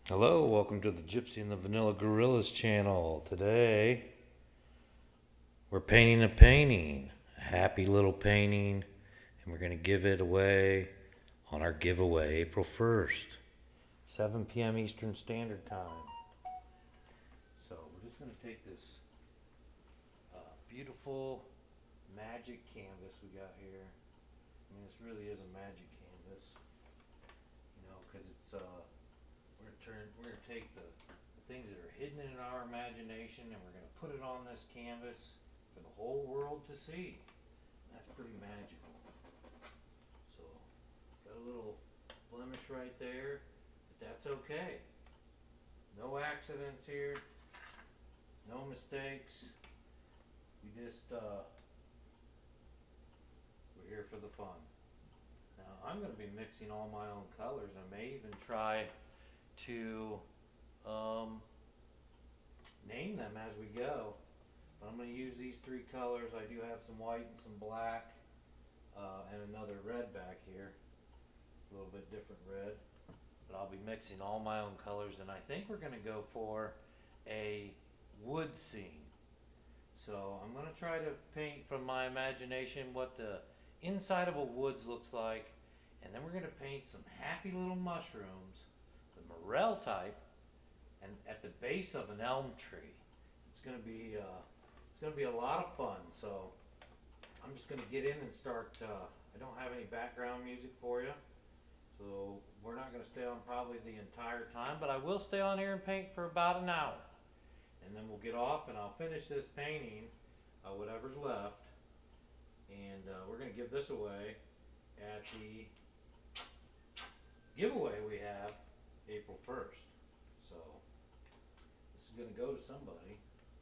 Hello, welcome to the Gypsy and the Vanilla Gorillas channel. Today, we're painting a happy little painting, and we're going to give it away on our giveaway April 1st, 7 p.m. Eastern Standard Time. So, we're just going to take this beautiful magic canvas we got here. I mean, this really is a magic canvas, because it's we're gonna take the things that are hidden in our imagination and we're gonna put it on this canvas for the whole world to see. That's pretty magical. So, got a little blemish right there, but that's okay. No accidents here, no mistakes. We're here for the fun. Now, I'm gonna be mixing all my own colors. I may even try to name them as we go. But I'm going to use these three colors. I do have some white and some black and another red back here. A little bit different red. But I'll be mixing all my own colors, and I think we're going to go for a wood scene. So I'm going to try to paint from my imagination what the inside of a woods looks like, and then we're going to paint some happy little mushrooms, the morel type, and at the base of an elm tree. It's going to be a lot of fun. So I'm just going to get in and start. I don't have any background music for you, so we're not going to stay on probably the entire time, but I will stay on here and paint for about an hour, and then we'll get off and I'll finish this painting, whatever's left, and we're going to give this away at the giveaway we have April 1st. So this is going to go to somebody.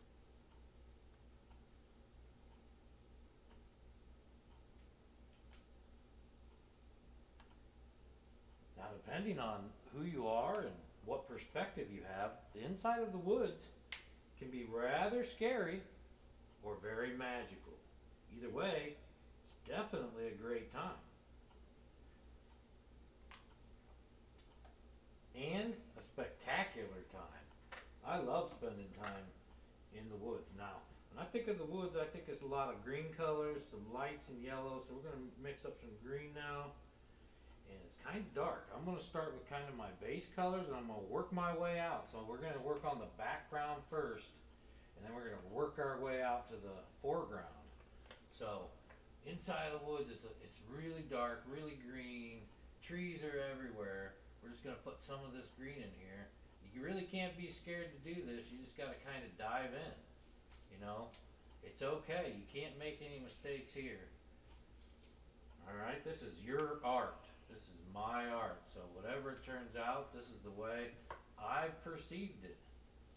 Now, depending on who you are and what perspective you have, the inside of the woods can be rather scary or very magical. Either way, it's definitely a great time. And a spectacular time. I love spending time in the woods. Now, when I think of the woods, I think it's a lot of green colors, some lights and yellow. So we're going to mix up some green now. And it's kind of dark. I'm going to start with kind of my base colors, and I'm going to work my way out. So we're going to work on the background first, and then we're going to work our way out to the foreground. So inside of the woods, it's really dark, really green. Trees are everywhere. We're just going to put some of this green in here. You really can't be scared to do this. You just got to kind of dive in. It's okay. You can't make any mistakes here. All right, this is your art. This is my art. So whatever it turns out, this is the way I perceived it.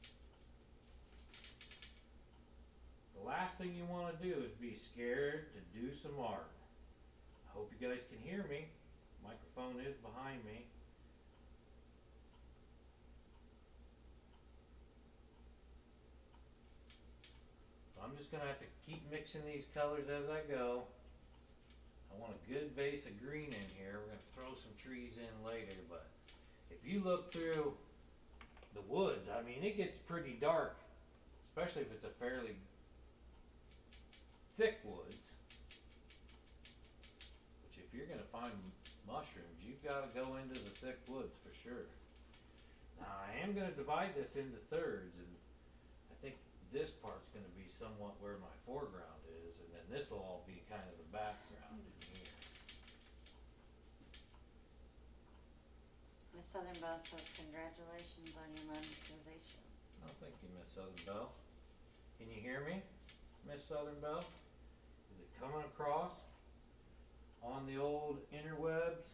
The last thing you want to do is be scared to do some art. I hope you guys can hear me. The microphone is behind me. So I'm just going to have to keep mixing these colors as I go. I want a good base of green in here. We're going to throw some trees in later, but if you look through the woods, I mean, it gets pretty dark, especially if it's a fairly thick woods. Which, if you're going to find mushrooms, you've got to go into the thick woods for sure. Now, I am going to divide this into thirds, and I think this part's going to be somewhat where my foreground is, and then this will all be kind of the background in here. Miss Southern Belle says congratulations on your monetization. Oh, thank you, Miss Southern Belle. Can you hear me, Miss Southern Belle? Is it coming across on the old interwebs?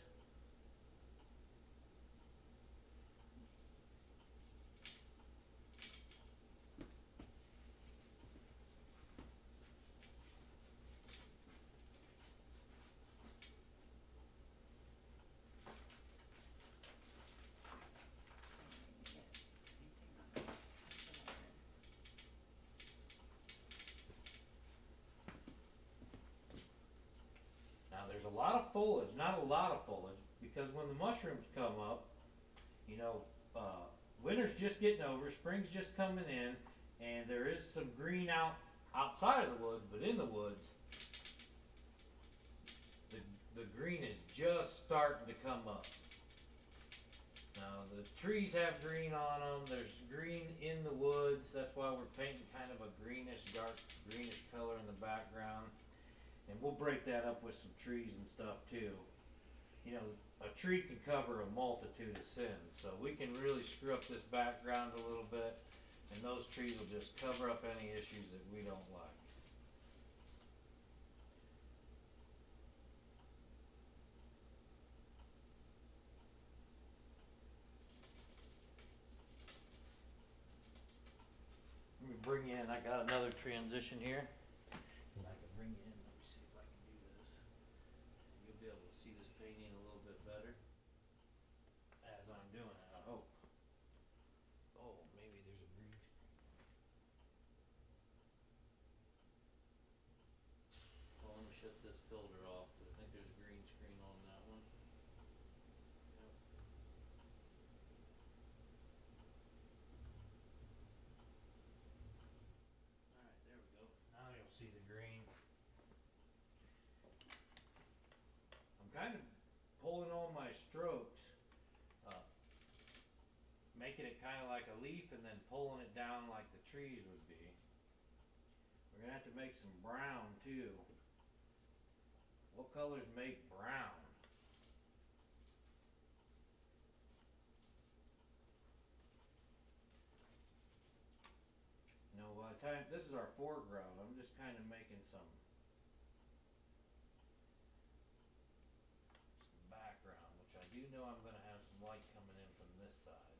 There's a lot of foliage, not a lot of foliage, because when the mushrooms come up, winter's just getting over, spring's just coming in, and there is some green outside of the woods, but in the woods, the green is just starting to come up. Now the trees have green on them. There's green in the woods. That's why we're painting kind of a greenish, dark greenish color in the background. And we'll break that up with some trees and stuff too. You know, a tree can cover a multitude of sins, so we can really screw up this background a little bit, and those trees will just cover up any issues that we don't like. Let me bring in, I got another transition here. And I can bring you in, let me see if I can do this. You'll be able to see this painting a little bit better as I'm doing it, I hope. Oh, maybe there's a green. Well, let me shut this filter off, because I think there's a green screen on that one. Yep. Alright, there we go. Now you'll see the green. I'm kind of pulling all my strokes, making it kind of like a leaf and then pulling it down like the trees would be. We're gonna have to make some brown too. What colors make brown? You know, by the time this is our foreground, I'm just kind of making some background, which I do know I'm going to have some light coming in from this side.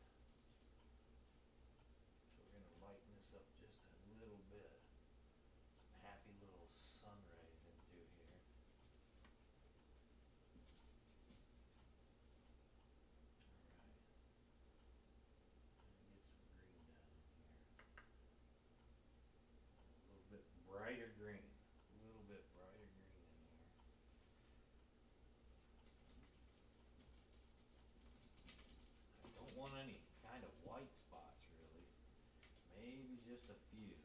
So we're going to lighten this up just a little bit. Some happy little sun rays in through here. Alright. Get some green down here. A little bit brighter green. A little bit brighter green in here. I don't want any kind of white spots really. Maybe just a few.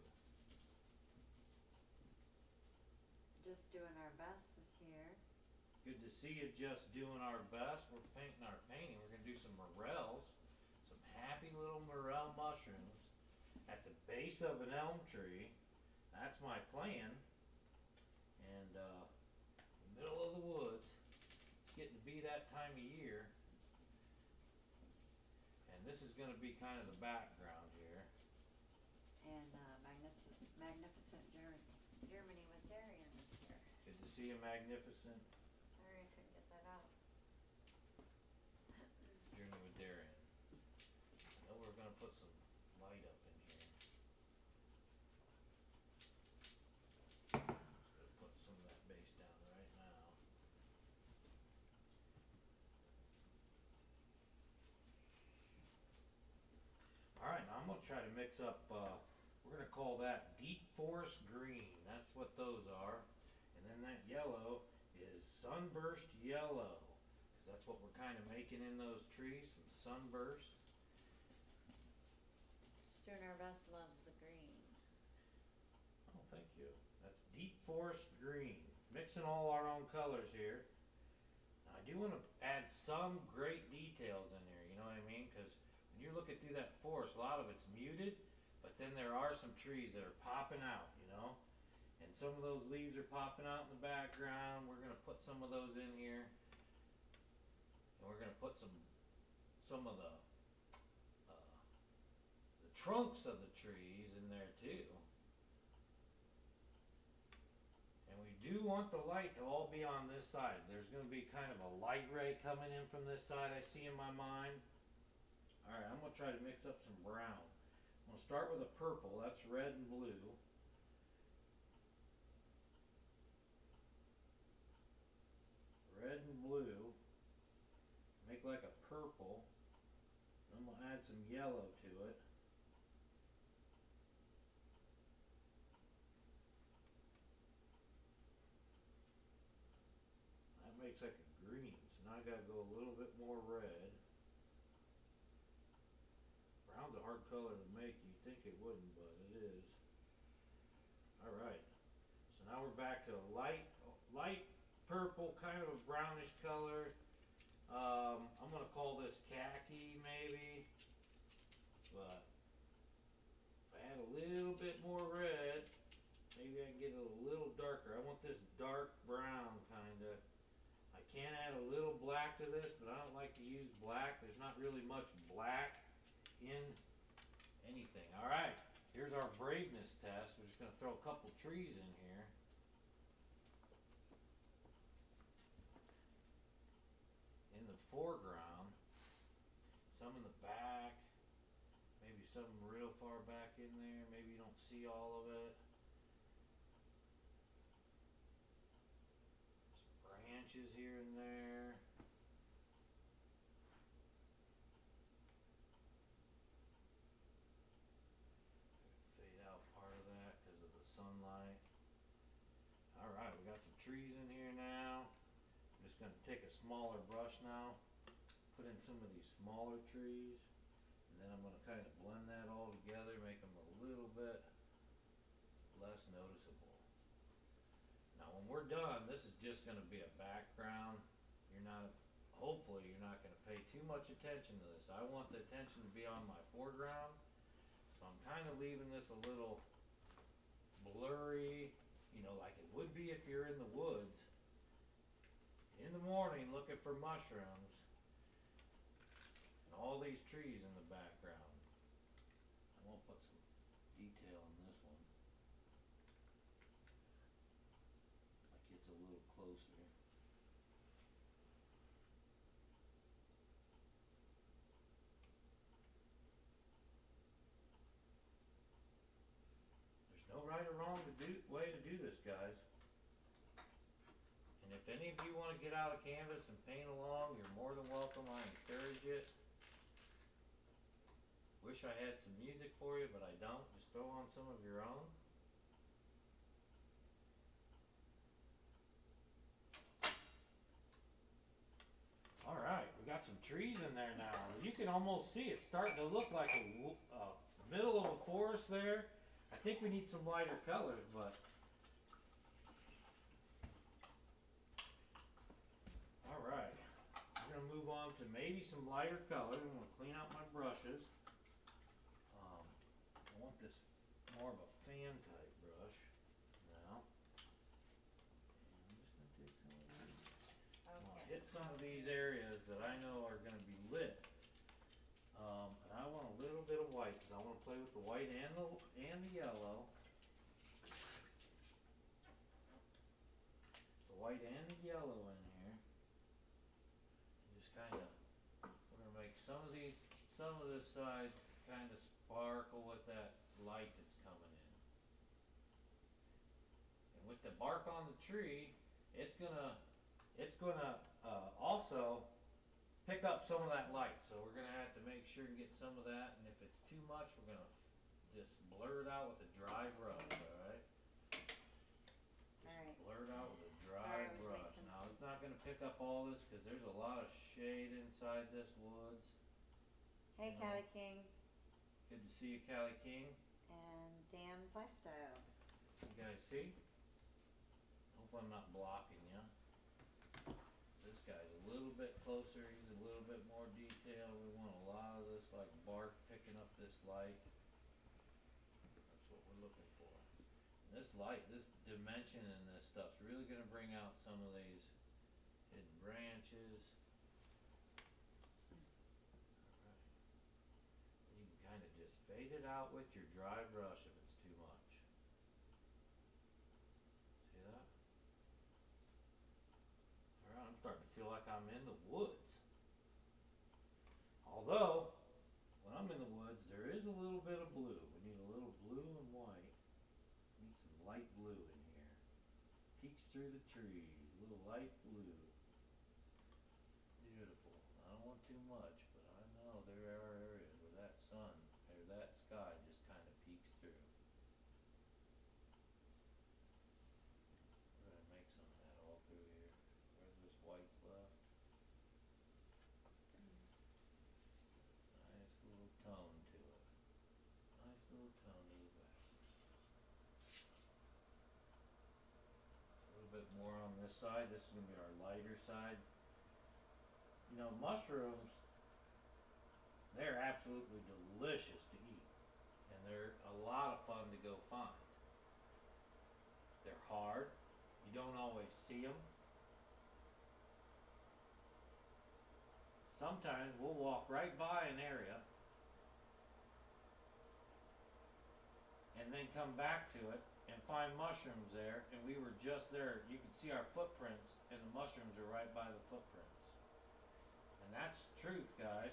Just doing our best is here. Good to see you just doing our best. We're painting our painting. We're going to do some morels. Some happy little morel mushrooms at the base of an elm tree. That's my plan. And middle of the woods. It's getting to be that time of year. And this is going to be kind of the background here. And magnificent Germany with Darian is here. Good to see you, magnificent Sorry I couldn't get that out. journey with Darian. I know we're going to put some light up in here. Just going to put some of that base down right now. Alright, now I'm going to try to mix up, we're going to call that deep forest green. That's what those are. And then that yellow is sunburst yellow. Because that's what we're kind of making in those trees, some sunburst. Just doing our best loves the green. Oh, thank you. That's deep forest green. Mixing all our own colors here. Now, I do want to add some great details in there, you know what I mean? Because when you're looking through that forest, a lot of it's muted, but then there are some trees that are popping out, you know? And some of those leaves are popping out in the background. We're going to put some of those in here. And we're going to put some of the trunks of the trees in there too. And we do want the light to all be on this side. There's going to be kind of a light ray coming in from this side I see in my mind. Alright, I'm going to try to mix up some brown. I'm going to start with a purple. That's red and blue. Red and blue. Make like a purple. I'm going to add some yellow to it. That makes like a green. So now I got to go a little bit more red. color to make. You'd think it wouldn't, but it is. Alright, so now we're back to a light purple, kind of a brownish color. I'm gonna call this khaki maybe, but if I add a little bit more red, maybe I can get it a little darker. I want this dark brown kinda. I can add a little black to this, but I don't like to use black. There's not really much black in anything. Alright, here's our braveness test. We're just gonna throw a couple trees in here. In the foreground, some in the back, maybe some real far back in there, maybe you don't see all of it. Some branches here and there. Fade out part of that because of the sunlight. Alright, we got some trees in here now. I'm just going to take a smaller brush now, put in some of these smaller trees, and then I'm going to kind of blend that all together, make them a little bit less noticeable. Now when we're done, this is just going to be a background. Hopefully you're not going to pay too much attention to this. I want the attention to be on my foreground, so I'm kind of leaving this a little blurry, you know, like it would be if you're in the woods in the morning looking for mushrooms, and all these trees in the background. I won't put some detail in this one, like it's a little closer. There's no right or wrong way to do this, guys. And if any of you want to get out a canvas and paint along, you're more than welcome. I encourage it. Wish I had some music for you, but I don't. Just throw on some of your own. Alright, we got some trees in there now. You can almost see it's starting to look like a middle of a forest there. I think we need some lighter colors, but alright, we're going to move on to maybe some lighter colors. I'm going to clean out my brushes. I want this more of a fan type brush now. And I'm just going to take some of these. Okay. Hit some of these areas that I know are going to be lit. And I want a little bit of white because I want to play with the white and the yellow. The white and the yellow in here. And just kind of, we're going to make some of this side kind of sparkle with that light that's coming in. And with the bark on the tree, it's gonna also pick up some of that light. So we're gonna have to make sure and get some of that. And if it's too much, we're gonna just blur it out with a dry brush. All right. Alright. Blur it out with a dry Sorry, I was brush. making Now some- it's not gonna pick up all this because there's a lot of shade inside this woods. Hey, No. Cali King Good to see you, Cali King. and Dam's Lifestyle. You guys see? Hopefully I'm not blocking you. This guy's a little bit closer, he's a little bit more detailed. We want a lot of this like bark picking up this light. That's what we're looking for. And this light, this dimension in this stuff's really gonna bring out some of these hidden branches. Alright. You can kinda just fade it out with your dry brush if it's too much. See that? Alright, I'm starting to feel like I'm in the woods. Although, when I'm in the woods, there is a little bit of blue. We need a little blue and white. We need some light blue in here. Peeks through the trees, a little light blue. Beautiful. I don't want too much, but I know there are areas where that sun, or that sky just kind of peeks through. We're gonna make some of that all through here. Where this white's left. Nice little tone to it. more on this side. This is gonna be our lighter side. You know, mushrooms, they're absolutely delicious to eat. And they're a lot of fun to go find. They're hard. You don't always see them. Sometimes we'll walk right by an area and then come back to it and find mushrooms there, and we were just there. You can see our footprints, and the mushrooms are right by the footprints. And that's truth, guys.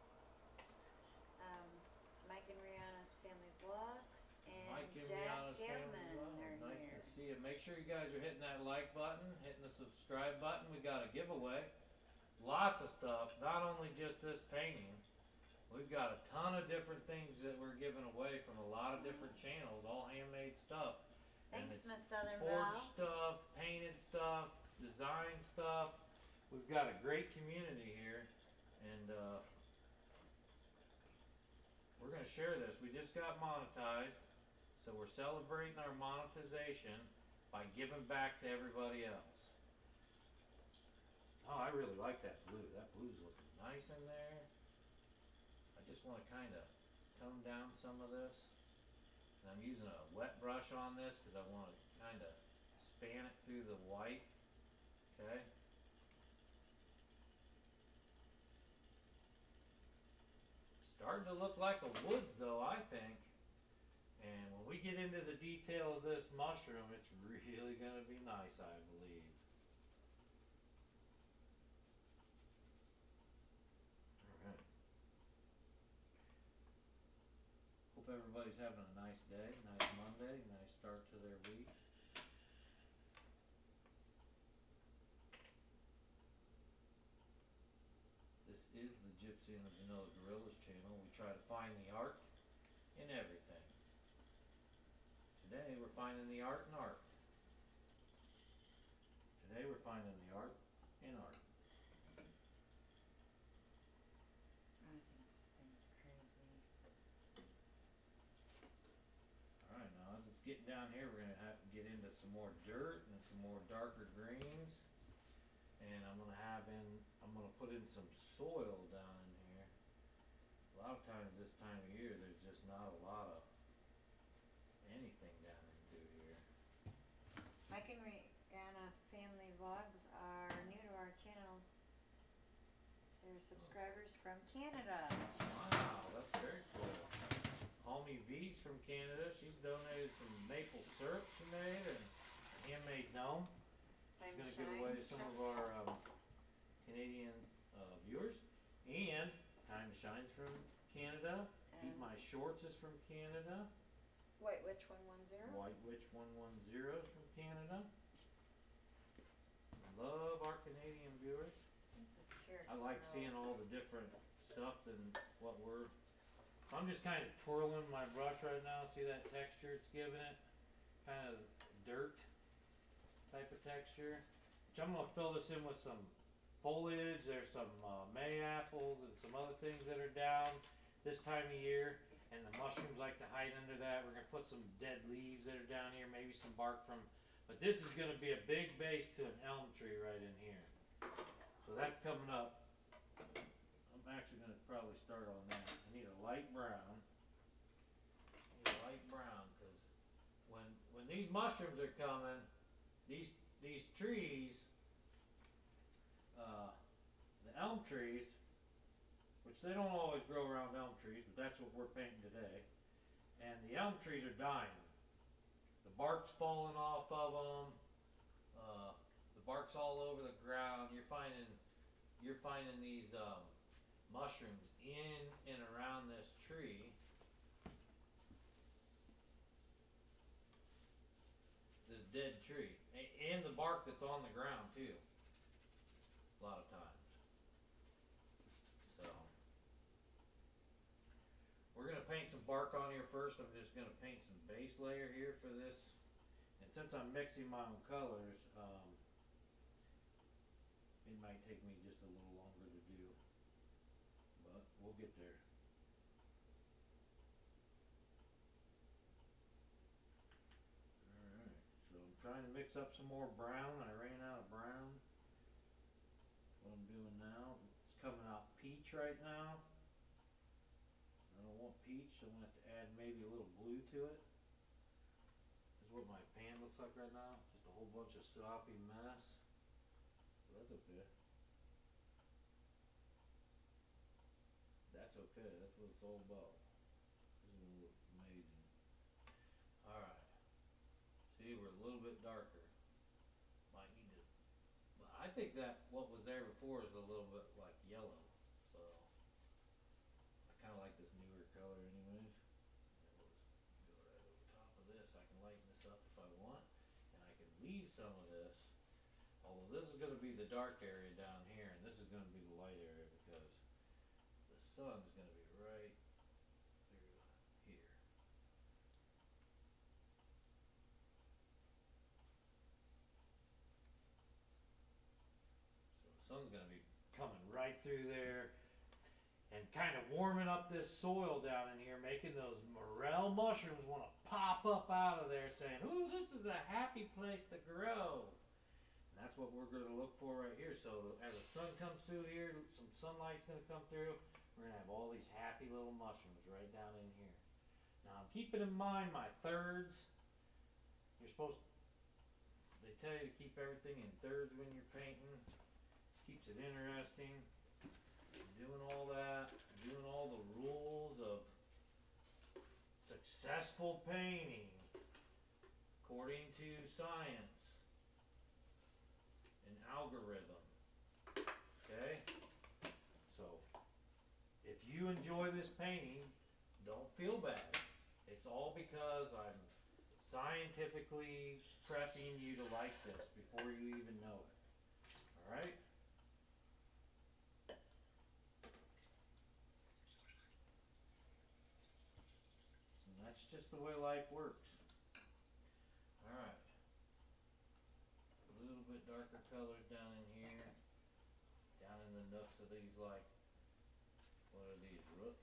Mike and Rihanna's family vlogs and Mike and Jack Rihanna's family Gilman vlog. are Nice here. to see you. Make sure you guys are hitting that like button, hitting the subscribe button. We got a giveaway. Lots of stuff, not only just this painting. We've got a ton of different things that we're giving away from a lot of different channels, all handmade stuff. Thanks, and Miss it's Southern forged Belle. stuff, painted stuff, design stuff. We've got a great community here, and we're going to share this. We just got monetized, so we're celebrating our monetization by giving back to everybody else. Oh, I really like that blue. That blue's looking nice in there. I just want to kind of tone down some of this. And I'm using a wet brush on this because I want to kind of span it through the white. Okay. Starting to look like a woods though, I think. And when we get into the detail of this mushroom, it's really going to be nice, I believe. Alright. Hope everybody's having a nice day, nice Monday, nice start to their week. This is the Gypsy and the Vanilla Gorillas channel. We try to find the art in everything. Today we're finding the art in art. Today we're finding the art in art. I think this thing's crazy. Alright, now as it's getting down here, we're going to have to get into some more dirt and some more darker greens. And I'm going to put in some soil down in here. A lot of times this time of year, there's just not a lot of anything down into here. Mike and Rihanna family vlogs are new to our channel. They're subscribers from Canada. Wow, that's very cool. Homie V's from Canada. She's donated some maple syrup she made and a handmade gnome. She's going to give away to some of our Canadian viewers. And Time to Shine's from Canada. Eat My Shorts is from Canada. White Witch 110. White Witch 110 is from Canada. Love our Canadian viewers. I like seeing all the different stuff and what we're... I'm just kind of twirling my brush right now. See that texture it's giving it? Kind of dirt type of texture. Which I'm going to fill this in with some foliage. There's some May apples and some other things that are down this time of year. And the mushrooms like to hide under that. We're going to put some dead leaves that are down here. Maybe some bark from... But this is going to be a big base to an elm tree right in here. So that's coming up. I'm actually going to probably start on that. I need a light brown. I need a light brown because when these mushrooms are coming, these trees, the elm trees, which they don't always grow around elm trees, but that's what we're painting today. And the elm trees are dying. The bark's falling off of them. The bark's all over the ground. You're finding these mushrooms in and around this tree. This dead tree. And the bark that's on the ground too. A lot of times. So we're going to paint some bark on here first. I'm just going to paint some base layer here for this. And since I'm mixing my own colors, it might take me just a little longer to do. But we'll get there. Alright, so I'm trying to mix up some more brown. I ran out of brown. What I'm doing now. It's coming out peach right now. I don't want peach, so I'm gonna have to add maybe a little blue to it. This is what my pan looks like right now. Just a whole bunch of sloppy mess. So that's okay. That's okay. That's what it's all about. This is gonna look amazing. Alright. See, we're a little bit darker. Might need to, but I think that what was there before is a little bit like yellow. So I kinda like this newer color anyways. And we'll just go right over top of this. I can lighten this up if I want. And I can leave some of this. Although this is gonna be the dark area down here and this is gonna be the light area because the sun's gonna be right through here. So the sun's gonna be coming right through there and kind of warming up this soil down in here, making those morel mushrooms want to pop up out of there saying, ooh, this is a happy place to grow. And that's what we're going to look for right here. So as the sun comes through here, some sunlight's going to come through, we're going to have all these happy little mushrooms right down in here. Now I'm keeping in mind my thirds. You're supposed to, they tell you to keep everything in thirds when you're painting. Keeps it interesting. Doing all that, doing all the rules of successful painting according to science and algorithm. Okay? So, if you enjoy this painting, don't feel bad. It's all because I'm scientifically prepping you to like this before you even know it. Alright? That's just the way life works. Alright. A little bit darker colors down in here. Down in the nooks of these, like, what are these, roots?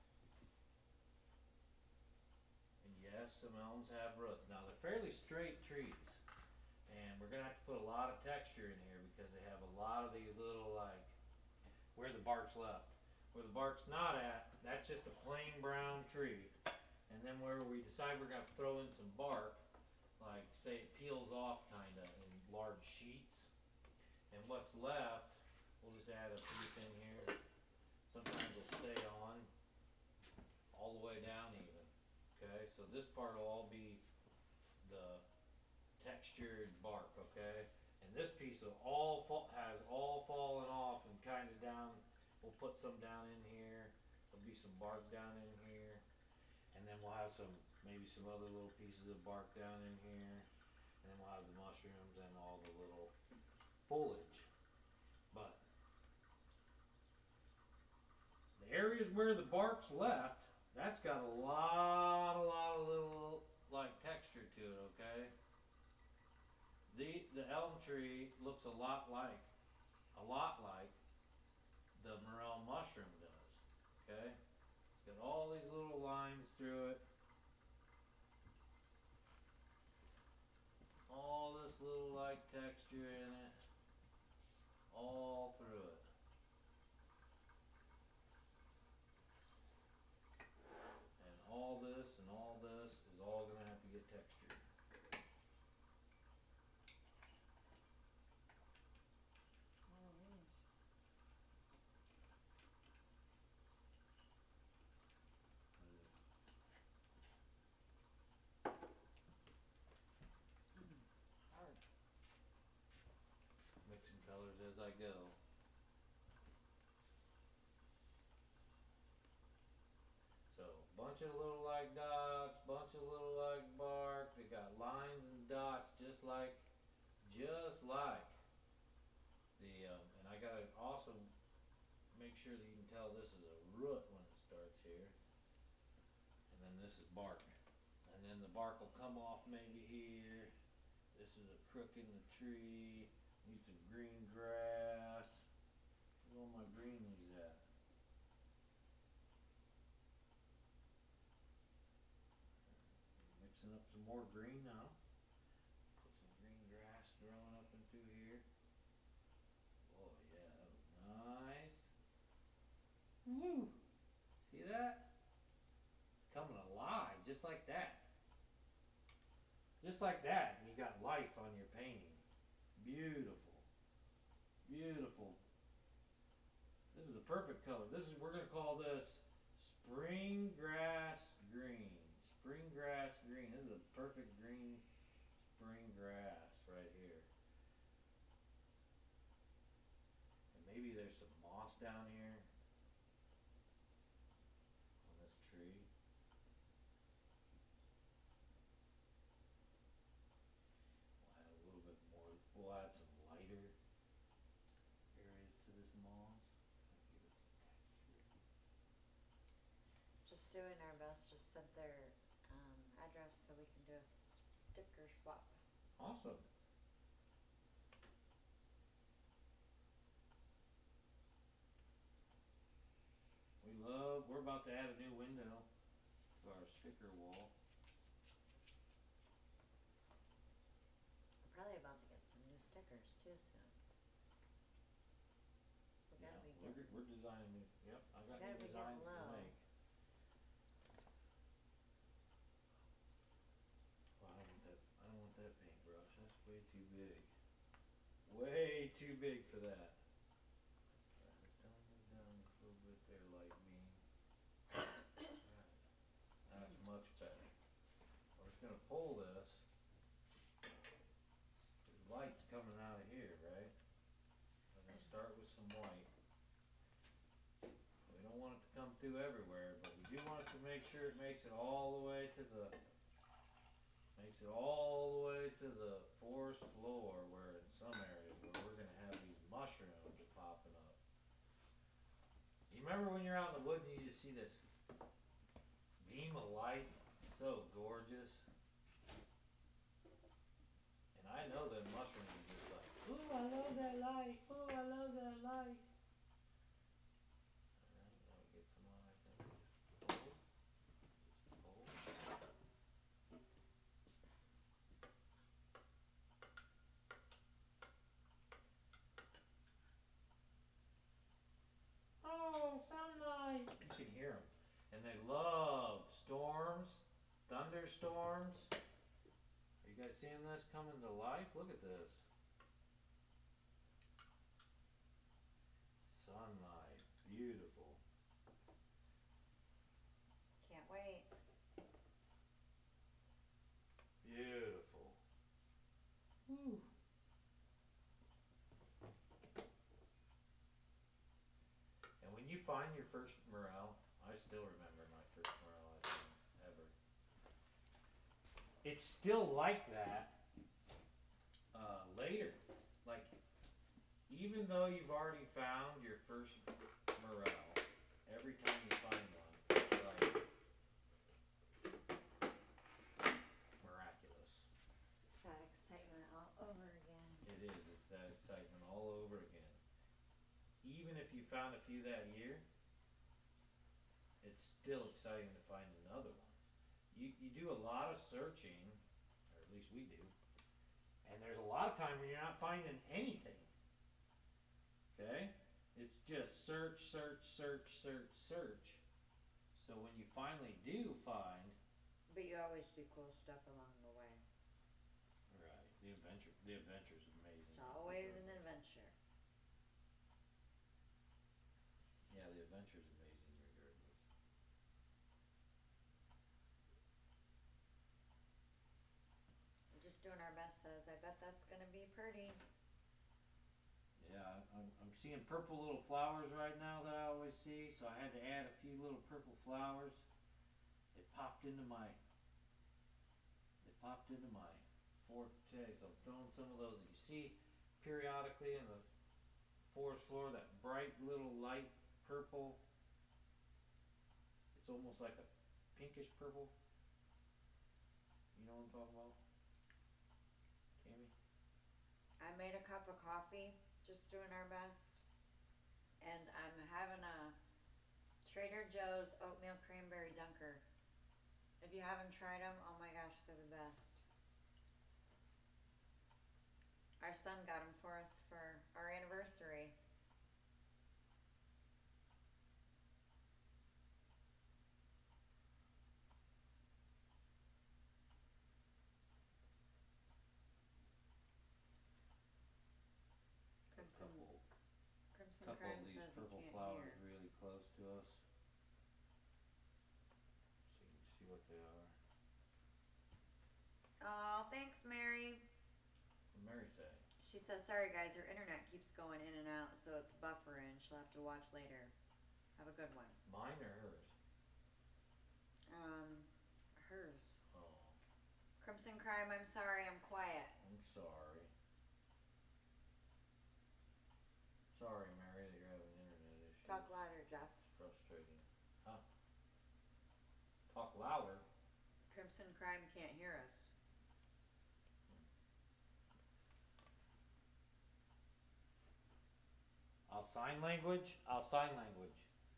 And yes, some elms have roots. Now they're fairly straight trees. And we're gonna have to put a lot of texture in here because they have a lot of these little, like, where the bark's left. Where the bark's not at, that's just a plain brown tree. And then where we decide we're going to throw in some bark, like say it peels off kind of in large sheets. And what's left, we'll just add a piece in here. Sometimes it'll stay on all the way down even. Okay, so this part will all be the textured bark, okay? And this piece will has all fallen off and kind of down. We'll put some down in here. There'll be some bark down in here. And then we'll have maybe some other little pieces of bark down in here. And then we'll have the mushrooms and all the little foliage. But the areas where the bark's left, that's got a lot of little like texture to it, okay? The elm tree looks a lot like the morel mushroom does, okay? Got all these little lines through it. All this little like texture in it. All through it. And all this is all gonna have to get textured. All of these. Hard. Mixing colors as I go. So, bunch of little like dots, bunch of little like bark. They got lines and dots just like the, and I gotta also make sure that you can tell this is a root when it starts here. And then this is bark. And then the bark will come off maybe here. This is a crook in the tree. Need some green grass. Where's all my greenies at? Mixing up some more green now. Put some green through here. Oh yeah, that was nice. Woo! See that? It's coming alive, just like that. Just like that, and you got life on your painting. Beautiful. Beautiful. This is the perfect color. We're gonna call this spring grass green. Spring grass green. This is a perfect green spring grass right here. And maybe there's some moss down here on this tree. We'll add a little bit more. We'll add some lighter areas to this moss. Give it some texture. Just doing our best. Just sent their address so we can do a sticker swap. Awesome. We're about to add a new window to our sticker wall. We're probably about to get some new stickers too soon. We gotta be getting. We're designing new. Yep, I got Gotta new be designs getting to low. make. Well, I don't want that paintbrush. That's way too big. Way too big for that. Down a little bit there, light beam. Right. That's much better. We're just gonna pull this. There's light's coming out of here, right? We're gonna start with some white. We don't want it to come through everywhere, but we do want it to make sure it makes it all the way to the forest floor, where in some areas where we're gonna have these mushrooms popping up. You remember when you're out in the woods and you just see this beam of light? So gorgeous. And I know that mushrooms are just like, ooh, I love that light. Ooh, I love that light. Alright, now we get some on, I think. Pull. Oh, sunlight! You can hear them. And they love storms, thunderstorms. Are you guys seeing this coming to life? Look at this. Sunlight. Beautiful. Can't wait. Beautiful. Woo. And when you find your first morel, I still remember my first morel I think ever. It's still like that later. Like, even though you've already found your first morel, every time you find one, it's like miraculous. It's that excitement all over again. It is. It's that excitement all over again. Even if you found a few that year, it's still exciting to find another one. You do a lot of searching, or at least we do, and there's a lot of time when you're not finding anything. Okay? It's just search, search, search, search, search. So when you finally do find, But you always see cool stuff along the way. right, the adventure's amazing. It's always an adventure. Yeah, the adventure's amazing regardless. We're just doing our best, says. I bet that's gonna be pretty. Yeah, I'm seeing purple little flowers right now that I always see, so I had to add a few little purple flowers. They popped into my forte, so I'm throwing some of those that you see periodically in the forest floor, that bright little light purple. It's almost like a pinkish purple. You know what I'm talking about, Tammy? I made a cup of coffee, just doing our best. And I'm having a Trader Joe's oatmeal cranberry dunker. If you haven't tried them, oh my gosh, they're the best. I Our son got them for us for our anniversary. Crimson Couple Crime of these says he purple can't flowers hear. really close to us, so you can see what they are. Oh, thanks, Mary. What did Mary say? She says, sorry guys, her internet keeps going in and out, so it's buffering. She'll have to watch later. Have a good one. Mine or hers? Hers. Oh, Crimson Crime, I'm sorry, I'm quiet. I'm sorry. Sorry, Mary, that you're having internet issues. Talk louder, Jeff. It's frustrating. Huh? Talk louder? Crimson Crime can't hear us. I'll sign language. I'll sign language.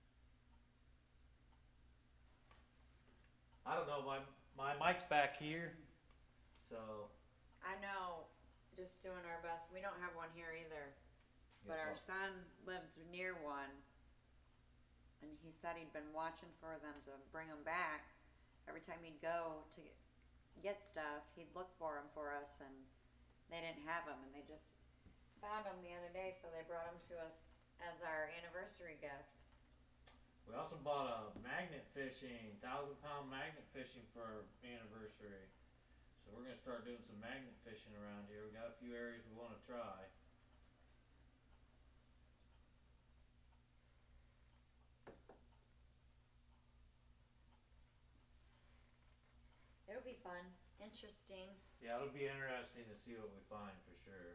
I don't know, my mic's back here, so. I know, just doing our best. We don't have one here either. But Yeah, our well, son lives near one, and he said he'd been watching for them to bring them back. Every time he'd go to get stuff, he'd look for them for us, and they didn't have them, and they just found them the other day, so they brought them to us as our anniversary gift. we also bought a magnet fishing, 1,000-pound magnet fishing for our anniversary. So we're gonna start doing some magnet fishing around here. We got a few areas we wanna try. It'll be fun, interesting. Yeah, it'll be interesting to see what we find for sure.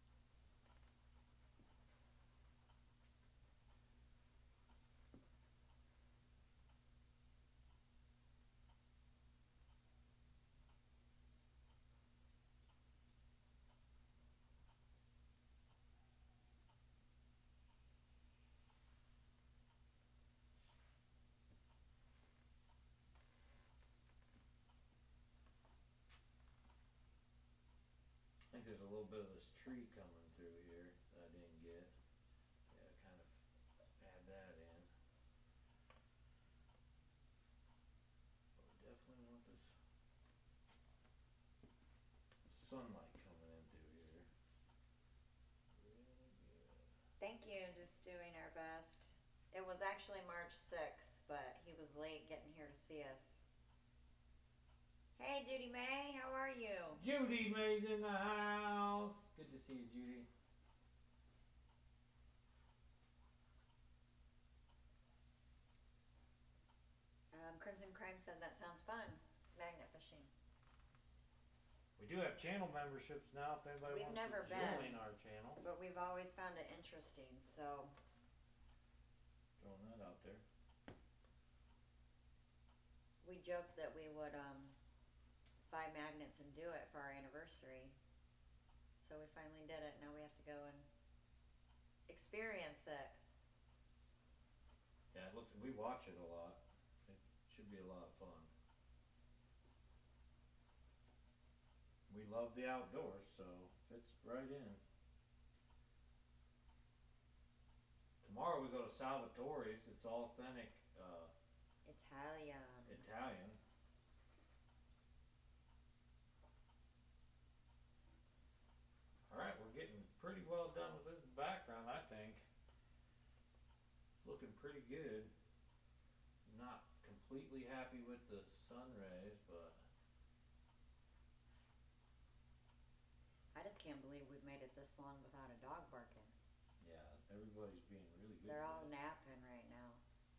I think there's a little bit of this tree coming through here that I didn't get. Yeah, kind of add that in. But we definitely want this sunlight coming in through here. Really good. Thank you, just doing our best. It was actually March 6th, but he was late getting here to see us. Hey, Judy May, how are you? Judy May's in the house. Good to see you, Judy. Crimson Crime said that sounds fun. Magnet fishing. We do have channel memberships now if anybody We've wants never to been. join our channel. But we've always found it interesting, so Throwing that out there. we joked that we would buy magnets and do it for our anniversary. So we finally did it. Now we have to go and experience it. Yeah, it looks. We watch it a lot. It should be a lot of fun. We love the outdoors, so fits right in. Tomorrow we go to Salvatore's. It's all authentic Italian. Italian. Alright, we're getting pretty well done with this background, I think. It's looking pretty good. Not completely happy with the sun rays, but I just can't believe we've made it this long without a dog barking. yeah, everybody's being really good. They're with all it. napping right now.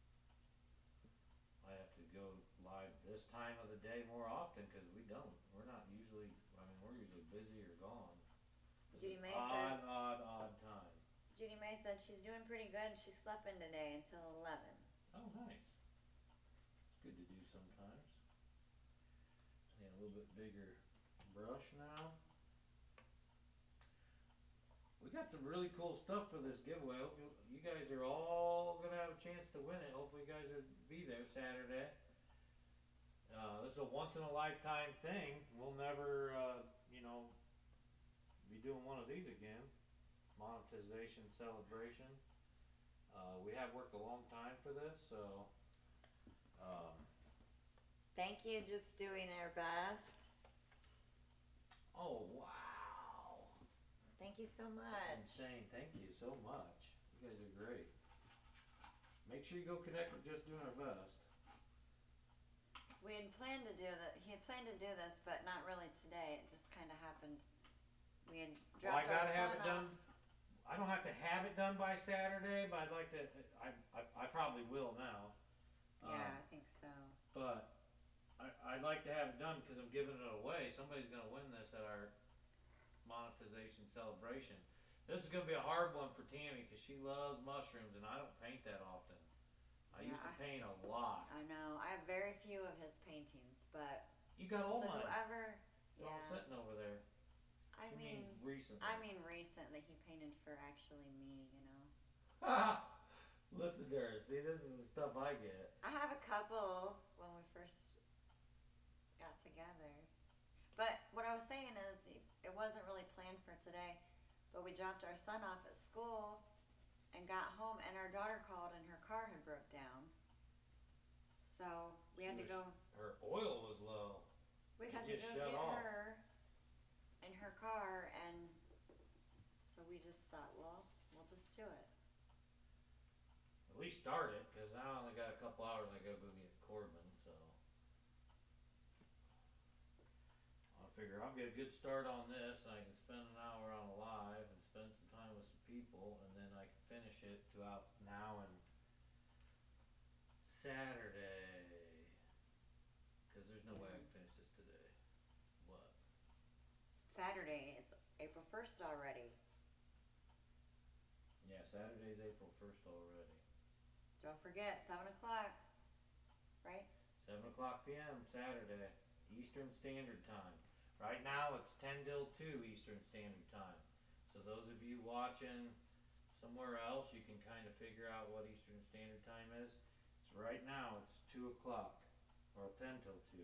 I have to go live this time of the day more often because we don't. We're not usually. I mean, we're usually busy or gone. This Judy is May odd, said- odd time. Judy May said she's doing pretty good. She slept in today until 11. Oh, nice. It's good to do sometimes. I need a little bit bigger brush now. We got some really cool stuff for this giveaway. Hope you guys are all gonna have a chance to win it. Hopefully, you guys will be there Saturday. This is a once in a lifetime thing. We'll never, be doing one of these again. Monetization celebration. We have worked a long time for this, so Thank you, just doing our best. oh wow. Thank you so That's much. insane. Thank you so much. You guys are great. Make sure you go connect with Just Doing Our Best. We had planned to do that. He had planned to do this, but not really today. It just kind of happened. We had Well, I dropped our gotta have son it done. off. I don't have to have it done by Saturday, but I'd like to. I probably will now. Yeah, I think so. But I'd like to have it done because I'm giving it away. Somebody's gonna win this at our monetization celebration. This is gonna be a hard one for Tammy because she loves mushrooms, and I don't paint that often. I used to paint a lot. I know. I have very few of his paintings, but You got all so mine. whoever, They're all sitting over there. I She mean, means recently. recently he painted for actually me. You know. Listen to her. See, this is the stuff I get. I have a couple when we first got together, but what I was saying is it wasn't really planned for today. But we dropped our son off at school and got home, and our daughter called, and her car had broke down. So we had to go. Her oil was low. We It had to just go shut get off. her in her car, and so we just thought, well, we'll just do it. At least start it, because now I only got a couple hours. I gotta go get Corbin, so I figure I'll get a good start on this, and I can spend an hour on a live and spend some time with some people, and then I can finish it throughout now and Saturday. Because there's no way I can finish this today. What? Saturday, it's April 1st already. Yeah, Saturday's April 1st already. Don't forget, 7 o'clock, right? 7:00 p.m. Saturday, Eastern Standard Time. Right now it's 10 till 2 Eastern Standard Time. So those of you watching somewhere else, you can kind of figure out what Eastern Standard Time is. It's right now, it's 2 o'clock, or 10 till 2.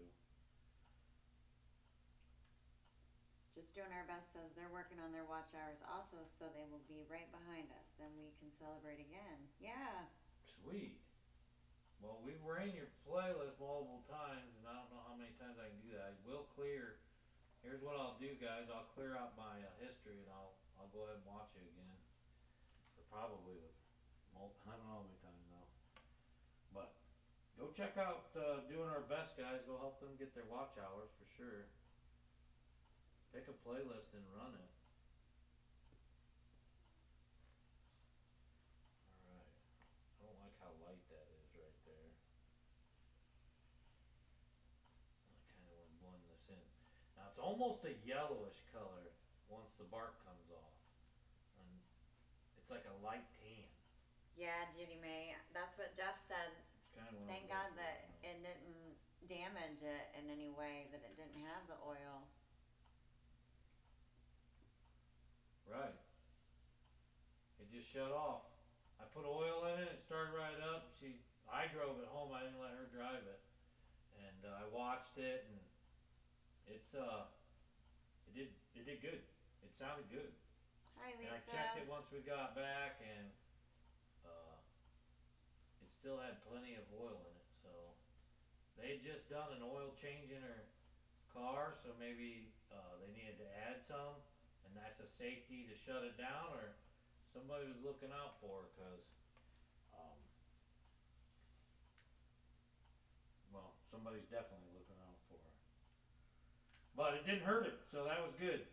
Just Doing Our Best says they're working on their watch hours also, so they will be right behind us. Then we can celebrate again. Yeah. Sweet. Well, we've ran your playlist multiple times, and I don't know how many times I can do that. I will clear. Here's what I'll do, guys. I'll clear out my history, and I'll go ahead and watch it again. Or probably I don't know how many times though. But go check out Doing Our Best, guys. Go help them get their watch hours for sure. Pick a playlist and run it. Alright. I don't like how light that is right there. I kind of want to blend this in. Now it's almost a yellowish color once the bark comes off. And it's like a light tan. Yeah, Judy May. That's what Jeff said. It's kind of Thank God that it didn't damage it in any way, that it didn't have the oil. Right. It just shut off. I put oil in it, it started right up. I drove it home, I didn't let her drive it. And I watched it, and it did good. It sounded good. Hi, Lisa. And I checked it once we got back, and it still had plenty of oil in it. So they had just done an oil change in her car, so maybe they needed to add some, and that's a safety to shut it down, or somebody was looking out for her, because well, somebody's definitely looking out for her. But it didn't hurt it, so that was good.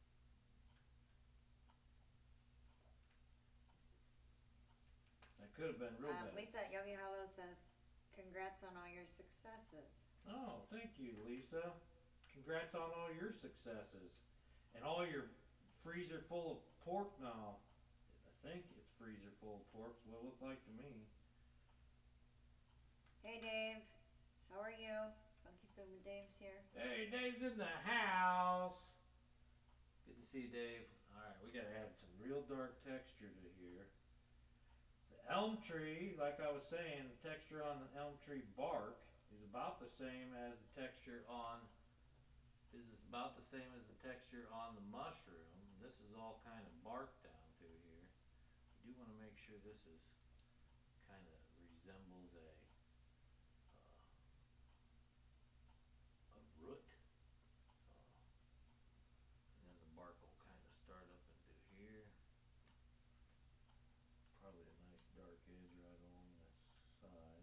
That could have been real bad. Lisa at Yogi Hollow says, congrats on all your successes. Oh, thank you, Lisa. Congrats on all your successes. And all your freezer full of pork now. I think it's freezer full of pork, is what it looked like to me. Hey, Dave. How are you? Funky Food with Dave's here. Hey, Dave's in the house. Good to see you, Dave. Alright, we gotta add some real dark texture to here. The elm tree, like I was saying, the texture on the elm tree bark is about the same as the texture on the mushroom. this is all kind of bark down through here. I do want to make sure this is kind of resembles a root. And then the bark will kind of start up into here. Probably a nice dark edge right along this side.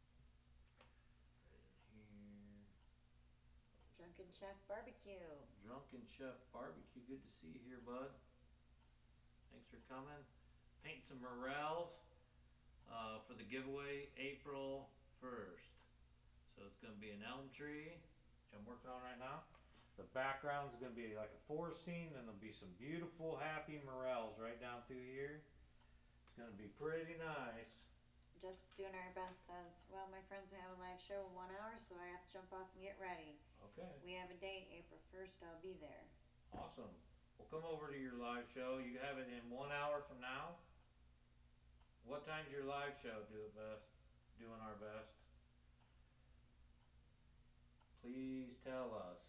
Right in here. Drunken Chef Barbecue. Drunken Chef Barbecue, good to see you here, bud. Thanks for coming. Paint some morels for the giveaway April 1st. So it's going to be an elm tree, which I'm working on right now. The background is going to be like a forest scene, and there'll be some beautiful, happy morels right down through here. It's going to be pretty nice. Just doing our best. Says, well, my friends have a live show in 1 hour, so I have to jump off and get ready. Okay. We have a date, April 1st. I'll be there. Awesome. We'll come over to your live show. You have it in 1 hour from now. What time's your live show? Doing our best. Please tell us.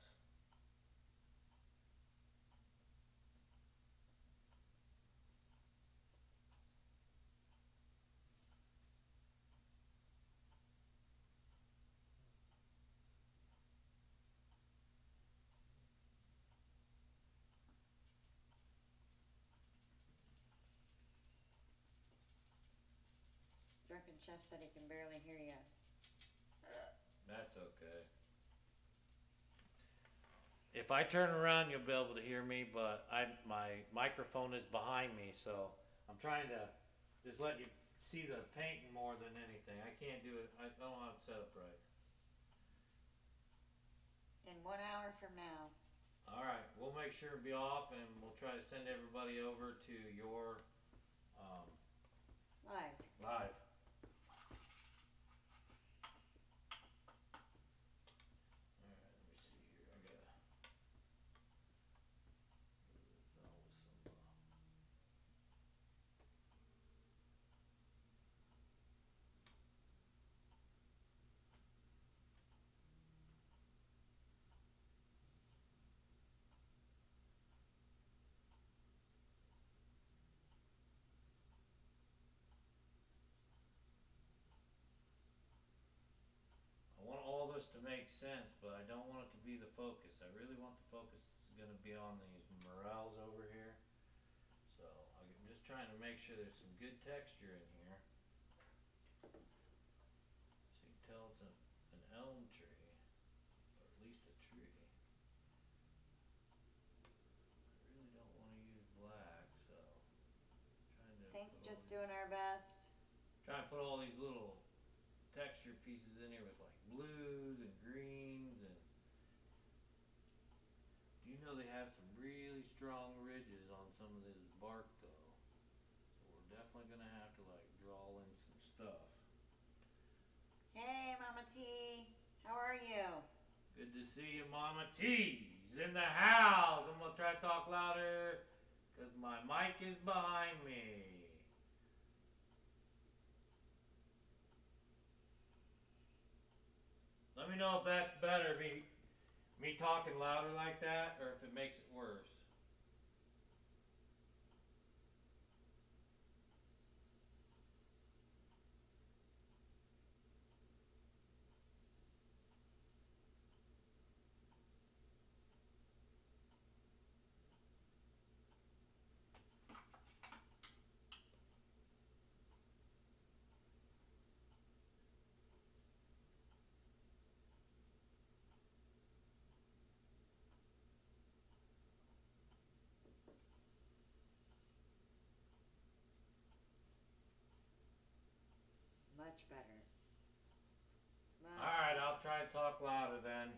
Drunken Chef said he can barely hear you. That's okay. If I turn around, you'll be able to hear me, but my microphone is behind me, so I'm trying to just let you see the painting more than anything. I can't do it. I don't have it set up right. In 1 hour from now. All right, we'll make sure to be off, and we'll try to send everybody over to your Live. live. To make sense, but I don't want it to be the focus. I really want the focus is going to be on these morels over here. So I'm just trying to make sure there's some good texture in here. So you can tell it's an elm tree, or at least a tree. I really don't want to use black, so I'm trying to. Thanks, just doing our best. Trying to put all these little texture pieces in here with like blues and greens, and do you know they have some really strong ridges on some of this bark though, so we're definitely gonna have to like draw in some stuff. Hey Mama T, how are you? Good to see you, Mama T's in the house. I'm gonna try to talk louder because my mic is behind me. Let me know if that's better, me talking louder like that, or if it makes it worse. Much better. Alright, I'll try to talk louder then.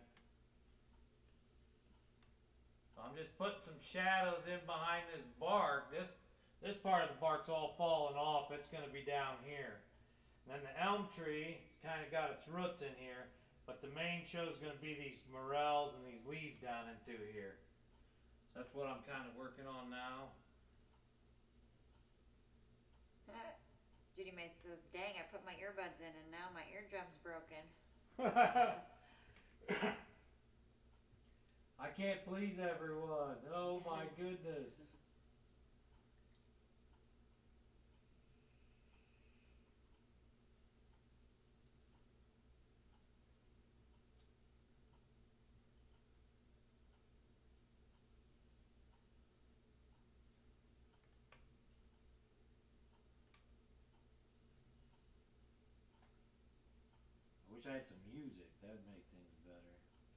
So I'm just putting some shadows in behind this bark. This part of the bark's all falling off. It's going to be down here. And then the elm tree, it's kind of got its roots in here. But the main show is going to be these morels and these leaves down into here. So that's what I'm kind of working on now. Judy May says, dang, I put my earbuds in and now my eardrum's broken. I can't please everyone. Oh my goodness. wish I had some music. That'd make things better.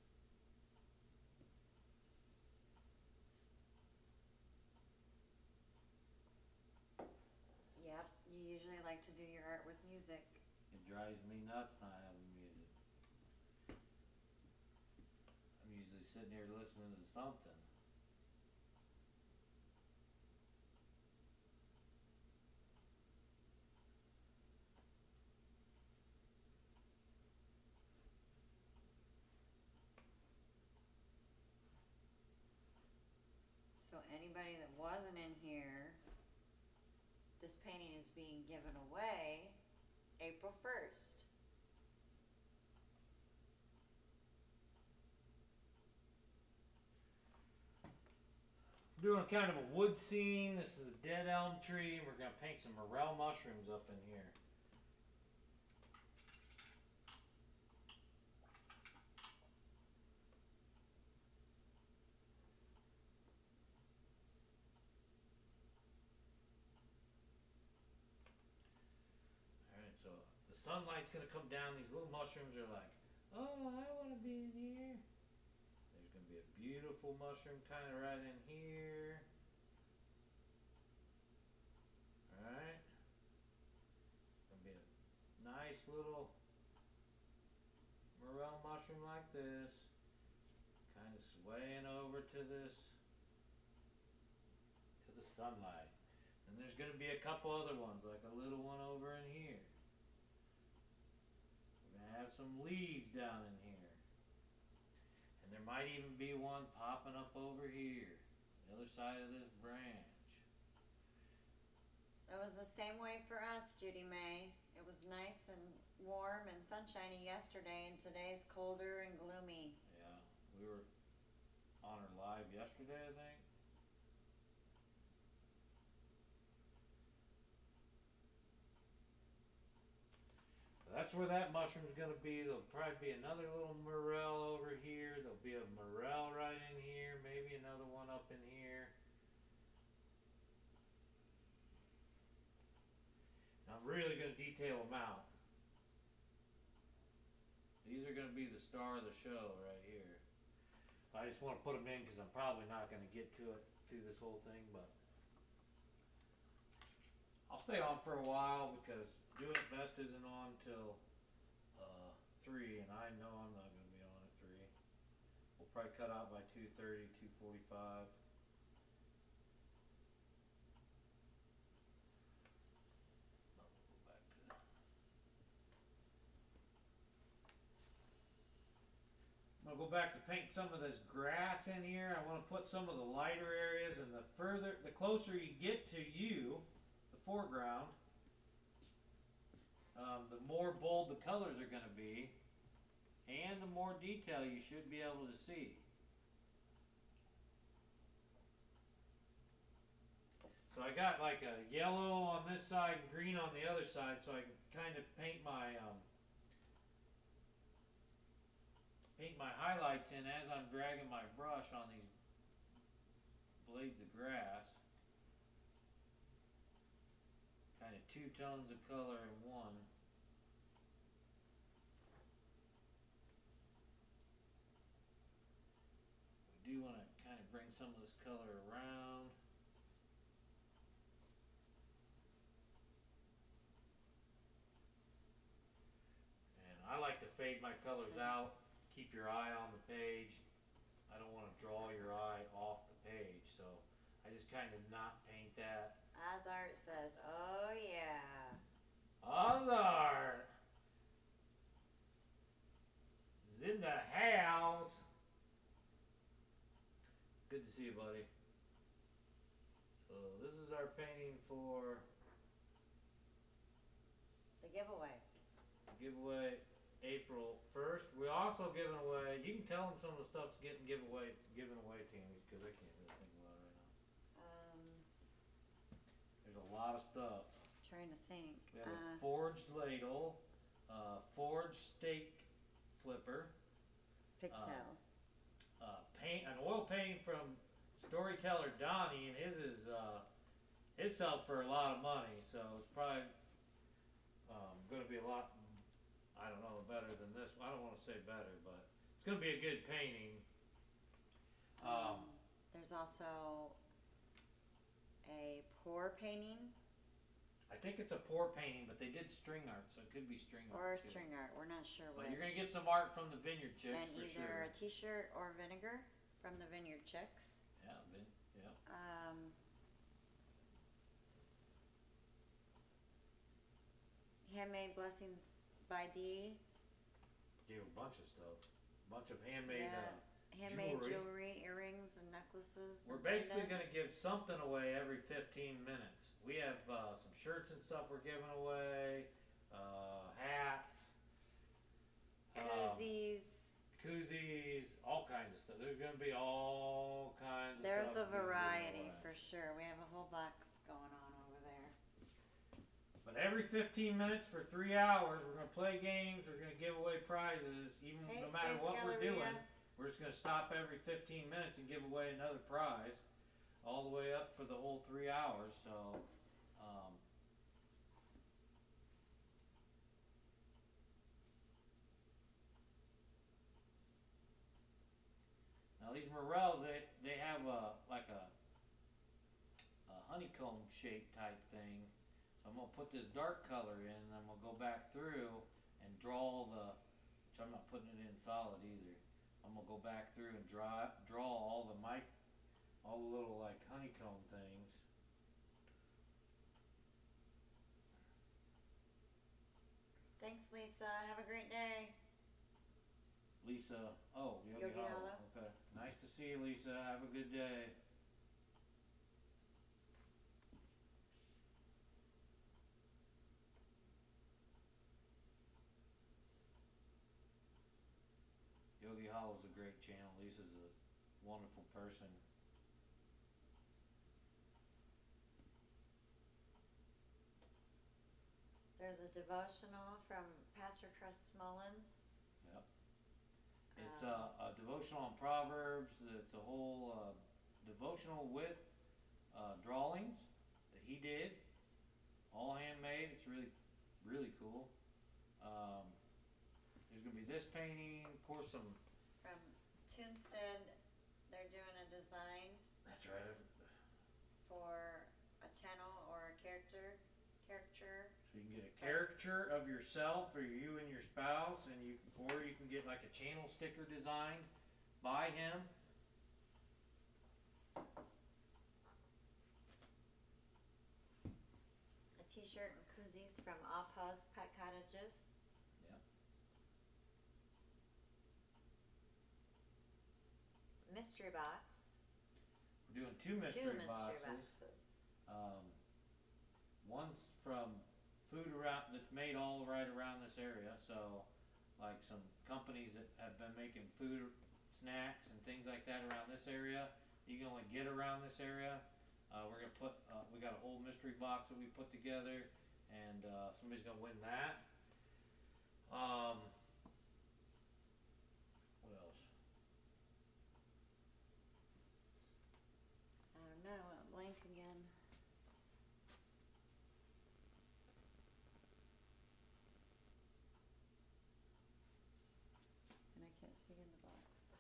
Yep, you usually like to do your art with music. It drives me nuts not having music. I'm usually sitting here listening to something. So anybody that wasn't in here, this painting is being given away April 1st. Doing kind of a wood scene. This is a dead elm tree, and we're going to paint some morel mushrooms up in here. Alright, so the sunlight's going to come down. These little mushrooms are like, oh, I want to be in here. There's going to be a beautiful mushroom kind of right in here. Alright. Going to be a nice little morel mushroom like this. Kind of swaying over to this, to the sunlight. And there's going to be a couple other ones, like a little one over in here. We're going to have some leaves down in here. And there might even be one popping up over here, the other side of this branch. It was the same way for us, Judy May. It was nice and warm and sunshiny yesterday, and today's colder and gloomy. Yeah, we were on her live yesterday, I think. So that's where that mushroom's going to be. There'll probably be another little morel over here. There'll be a morel right in here. Maybe another one up in here. I'm really going to detail them out. These are going to be the star of the show right here. I just want to put them in because I'm probably not going to get to it through this whole thing, but I'll stay on for a while because Doing It Best isn't on till 3, and I know I'm not going to be on at 3. We'll probably cut out by 2:30, 2:45. I'm going to go back to paint some of this grass in here. I want to put some of the lighter areas, and the closer you get to you, the foreground, the more bold the colors are going to be, and the more detail you should be able to see. So I got like a yellow on this side and green on the other side, so I can kind of paint my highlights in as I'm dragging my brush on these blades of grass. Kind of 2 tones of color in one. We do want to kind of bring some of this color around. And I like to fade my colors out. Keep your eye on the page. I don't want to draw your eye off the page, so I just kind of not paint that. Ozart says, oh yeah. Ozart is in the house. Good to see you, buddy. So this is our painting for The giveaway. giveaway April 1st. We're also giving away, you can tell them some of the stuff's getting given away, Tammy, because I can't really think about it right now. There's a lot of stuff. Trying to think. We have a forged ladle, forged steak flipper, Pigtail. an oil painting from storyteller Donnie, and his sell for a lot of money, so it's probably going to be a lot I don't know, better than this. I don't want to say better, but it's going to be a good painting. There's also a pour painting I think it's a pour painting, but they did string art, so it could be string art. or too. string art. We're not sure But which. you're gonna get some art from the Vineyard Chicks And for either sure. a T-shirt or vinegar from the Vineyard Chicks. Yeah, yeah. Handmade blessings by Dee. Gave a bunch of stuff, a bunch of handmade. Handmade jewelry, earrings, and necklaces. We're basically going to give something away every 15 minutes. We have some shirts and stuff we're giving away, hats, koozies, all kinds of stuff. There's going to be all kinds of There's stuff. There's a variety for sure. We have a whole box going on over there. But every 15 minutes for 3 hours, we're going to play games. We're going to give away prizes, even no matter what we're doing. We're just going to stop every 15 minutes and give away another prize, all the way up for the whole 3 hours. So, now these morels, they have like a honeycomb shape type thing. So I'm going to put this dark color in, and then we'll go back through and draw which I'm not putting it in solid either. I'm gonna go back through and draw all the little like honeycomb things. Thanks, Lisa. Have a great day. Lisa, oh, Yogi Hollow. Okay, nice to see you, Lisa. Have a good day. Yogi Hollow's a great channel. Lisa's a wonderful person. There's a devotional from Pastor Chris Mullins. Yep. It's a devotional on Proverbs. It's a whole devotional with drawings that he did, all handmade. It's really, really cool. There's gonna be this painting. Of course, some from Tunstead. They're doing a design. That's right. For a channel or a caricature. So you can get a caricature of yourself or you and your spouse, and or you can get like a channel sticker designed by him. A T-shirt and koozies from Apa's Pet Cottages. Yep. Mystery box. We're doing two mystery boxes. One's from food that's made all right around this area. So, like some companies that have been making food, snacks, and things like that around this area. You can only get around this area. We're gonna put. We got a whole mystery box that we put together, and somebody's gonna win that. What else? I don't know. I'm blank again. And I can't see in the box.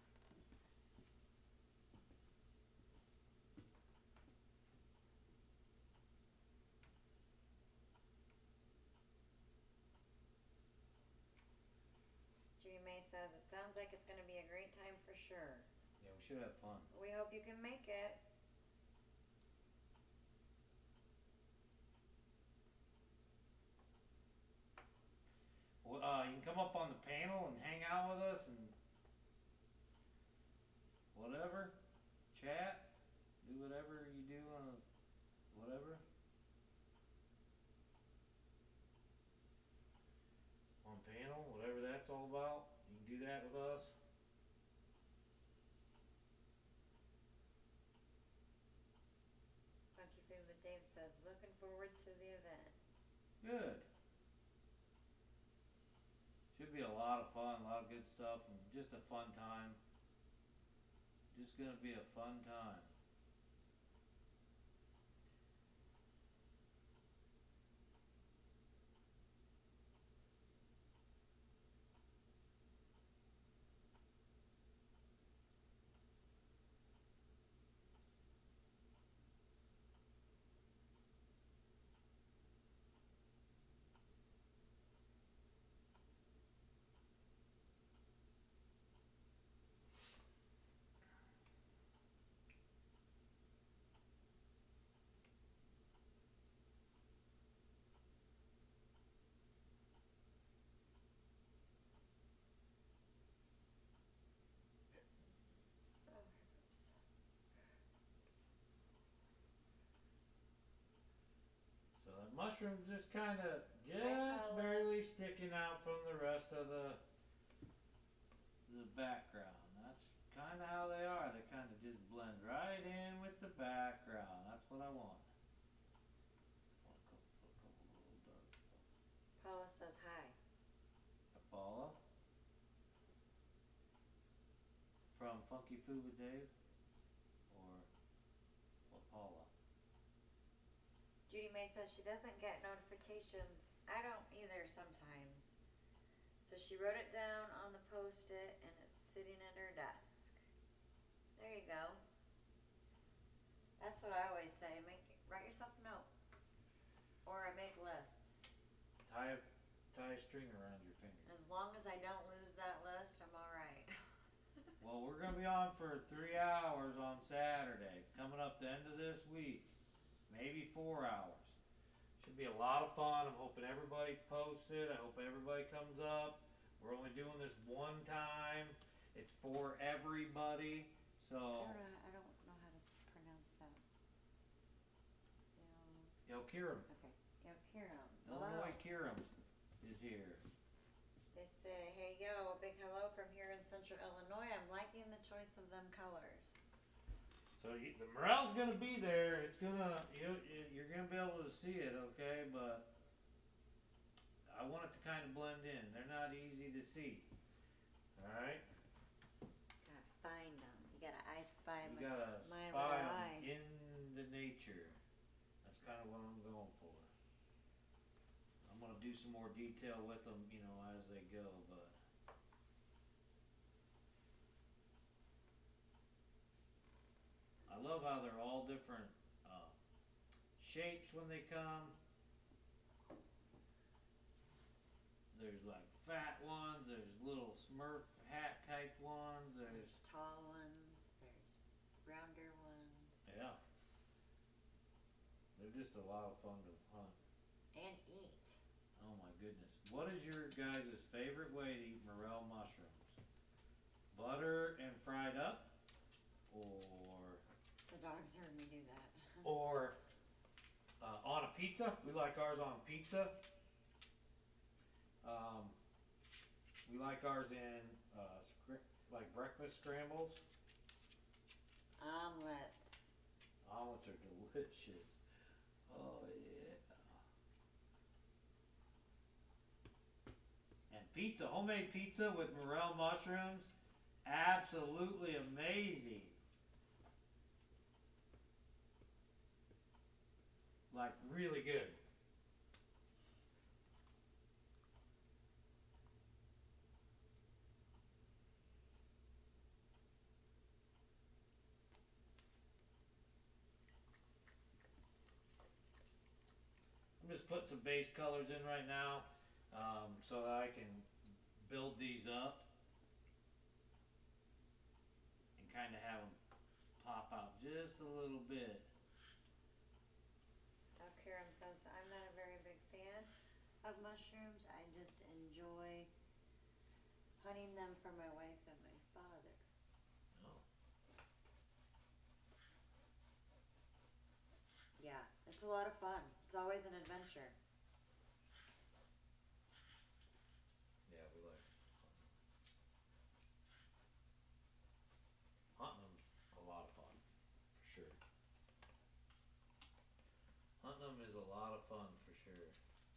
Jimmy May says, it sounds like it's going to be a great time for sure. Yeah, we should have fun. We hope you can make it. Well, you can come up on the panel and hang out with us and whatever, chat, do whatever you do on whatever. On panel, whatever that's all about, you can do that with us. Funky Food with Dave says, looking forward to the event. Good. Should be a lot of fun, a lot of good stuff, and just a fun time. Just gonna be a fun time. mushroom's just just color. barely sticking out from the rest of the background. That's kind of how they are. They kind of just blend right in with the background. That's what I want. Put a couple little dark. Paula says hi. Paula from Funky Food with Dave, or what? Paula. Judy May says she doesn't get notifications. I don't either sometimes. So she wrote it down on the post-it and it's sitting at her desk. There you go. That's what I always say. Write yourself a note. Or I make lists. Tie a string around your finger. As long as I don't lose that list, I'm alright. Well, we're gonna be on for 3 hours on Saturday. It's coming up the end of this week. Maybe 4 hours. Should be a lot of fun. I'm hoping everybody posts it. I hope everybody comes up. We're only doing this one time. It's for everybody. So I don't know how to pronounce that. Kiram. Okay. Kiram. Illinois Kiram is here. They say, hey yo, a big hello from here in central Illinois. I'm liking the choice of them colors. So the morel's gonna be there. It's you're gonna be able to see it, okay? But I want it to kind of blend in. They're not easy to see. All right. Gotta find them. You gotta spy You my gotta my spy little 'em eye. in the nature. That's kind of what I'm going for. I'm gonna do some more detail with them, as they go, but. I love how they're all different shapes when they come. There's like fat ones, there's little Smurf hat type ones, There's tall ones. There's rounder ones. yeah. They're just a lot of fun to hunt. And eat. Oh my goodness. What is your guys' favorite way to eat morel mushrooms? Butter and fried up? Or The dogs heard me do that. on a pizza? We like ours on pizza. We like ours in like breakfast scrambles. Omelets. Omelets are delicious. Oh yeah. And pizza, homemade pizza with morel mushrooms, absolutely amazing. Like really good. I'm just putting some base colors in right now, so that I can build these up and kind of have them pop out just a little bit. Kiram says, I'm not a very big fan of mushrooms. I just enjoy hunting them for my wife and my father. Oh. Yeah, it's a lot of fun. It's always an adventure. Yeah, we like hunting them's a lot of fun, for sure. Hunting them is a lot of fun, for sure.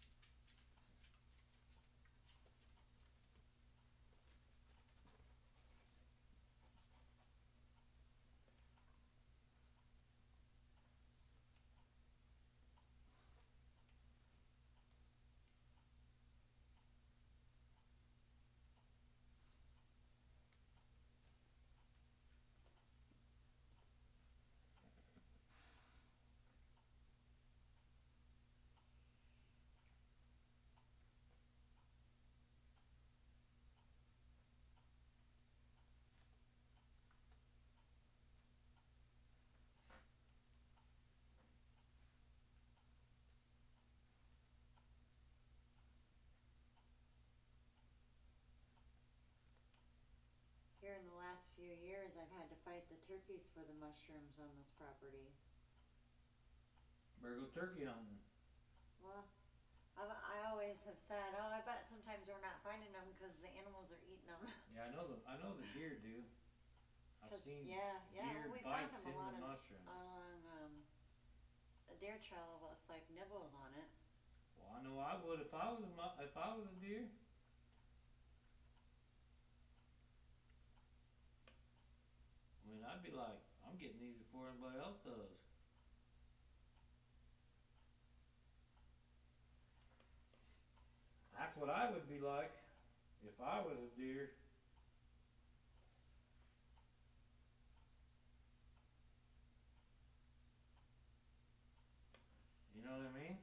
Here in the last few years, I've had to fight the turkeys for the mushrooms on this property. Better go turkey hunting. Well, I always have said, oh, I bet sometimes we're not finding them because the animals are eating them. Yeah, I know the deer do. I've seen yeah, deer we found bites them in a lot the of mushrooms. along a deer trail with like nibbles on it. Well, I know I would if I was if I was a deer. I mean, I'd be like, I'm getting these before anybody else does. That's what I would be like if I was a deer. You know what I mean?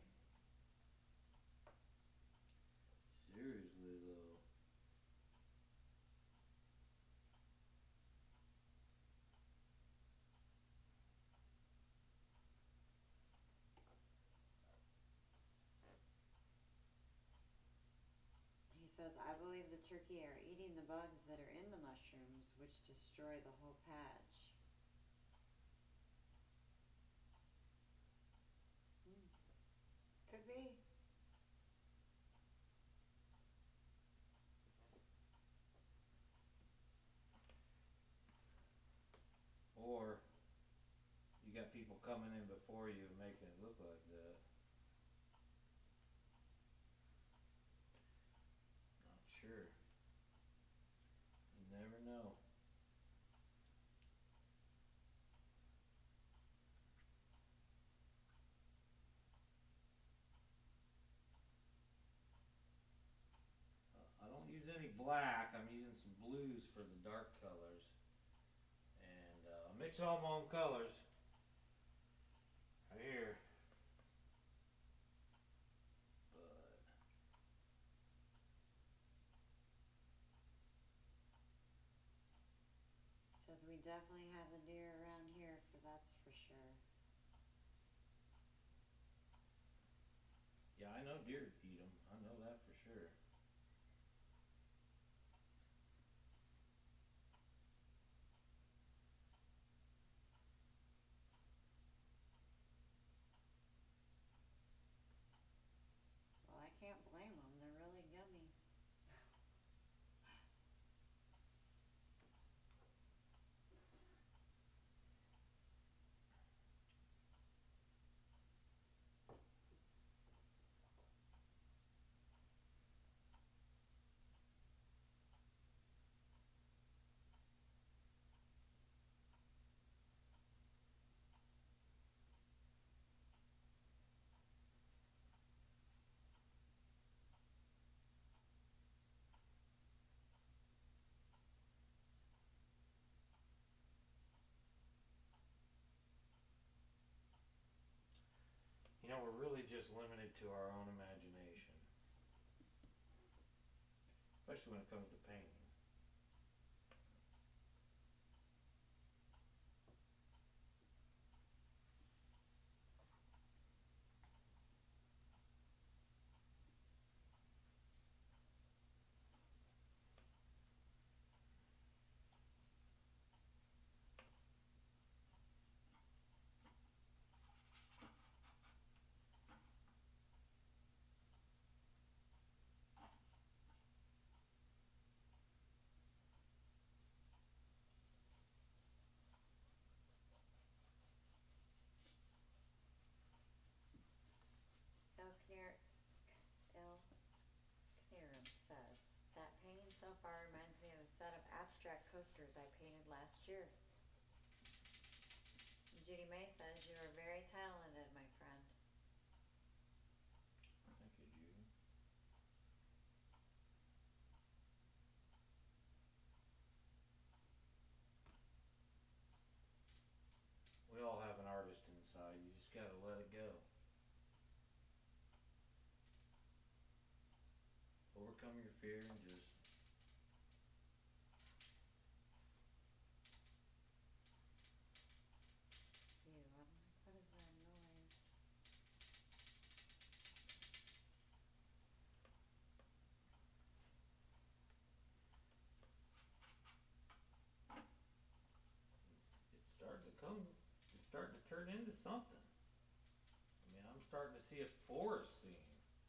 Seriously though. He says, I believe the turkey are eating the bugs that are in the mushrooms, which destroy the whole patch. Hmm. Could be. Or you got people coming in before you and making it look like that. Not sure. You never know. I don't use any black. I'm using some blues for the dark colors. And I mix all my own colors. Right here. But He says, we definitely have the deer around here, for that's for sure. yeah, I know deer eat them. I know that for sure. Well, I can't blame them. They're really yummy. You know, we're really just limited to our own imagination. Especially when it comes to painting. El Knierim says, that painting so far reminds me of a set of abstract coasters I painted last year. Judy May says, you are very talented, my friend. Thank you, Judy. We all have an artist inside. You just gotta let it go. Overcome your fear and just Ew, I'm like, what is that noise? it's starting to come. It's starting to turn into something. I mean, I'm starting to see a forest scene.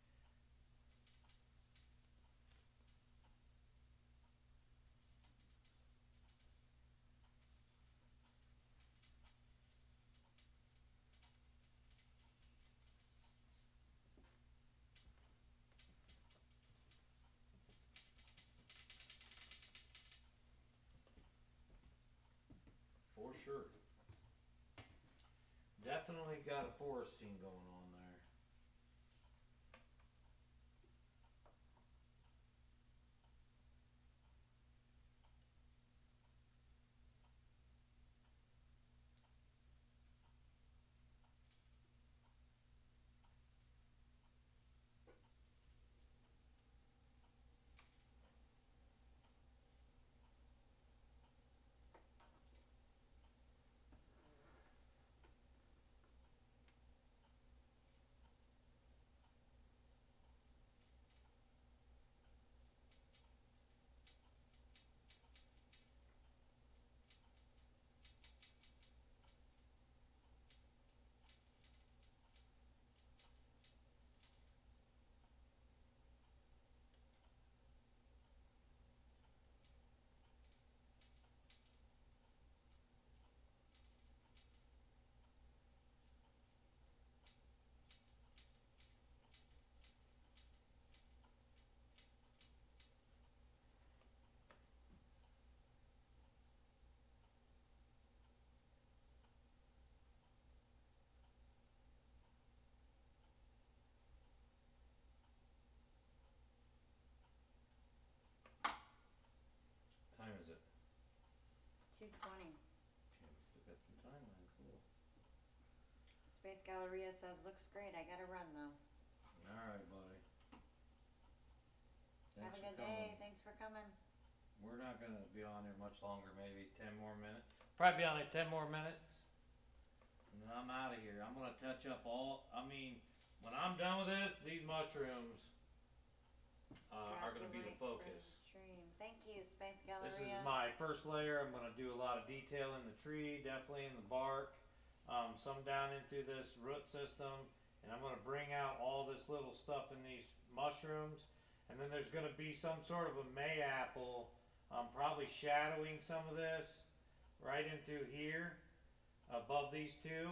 For sure. Definitely got a forest scene going on there. Time is it? 2:20. Okay, we still got some time then. Cool. Space Galleria says looks great. I gotta run though. Alright, buddy. Have Thanks a good for coming. day. Thanks for coming. We're not gonna be on here much longer, maybe 10 more minutes. Probably be on it 10 more minutes. And then I'm out of here. I'm gonna touch up when I'm done with this, these mushrooms are gonna be the focus. Stream. Thank you, Space This Galleria. is my first layer. I'm gonna do a lot of detail in the tree, definitely in the bark, some down into this root system, and I'm gonna bring out all this little stuff in these mushrooms. And then there's gonna be some sort of a mayapple, probably shadowing some of this right into here, above these two.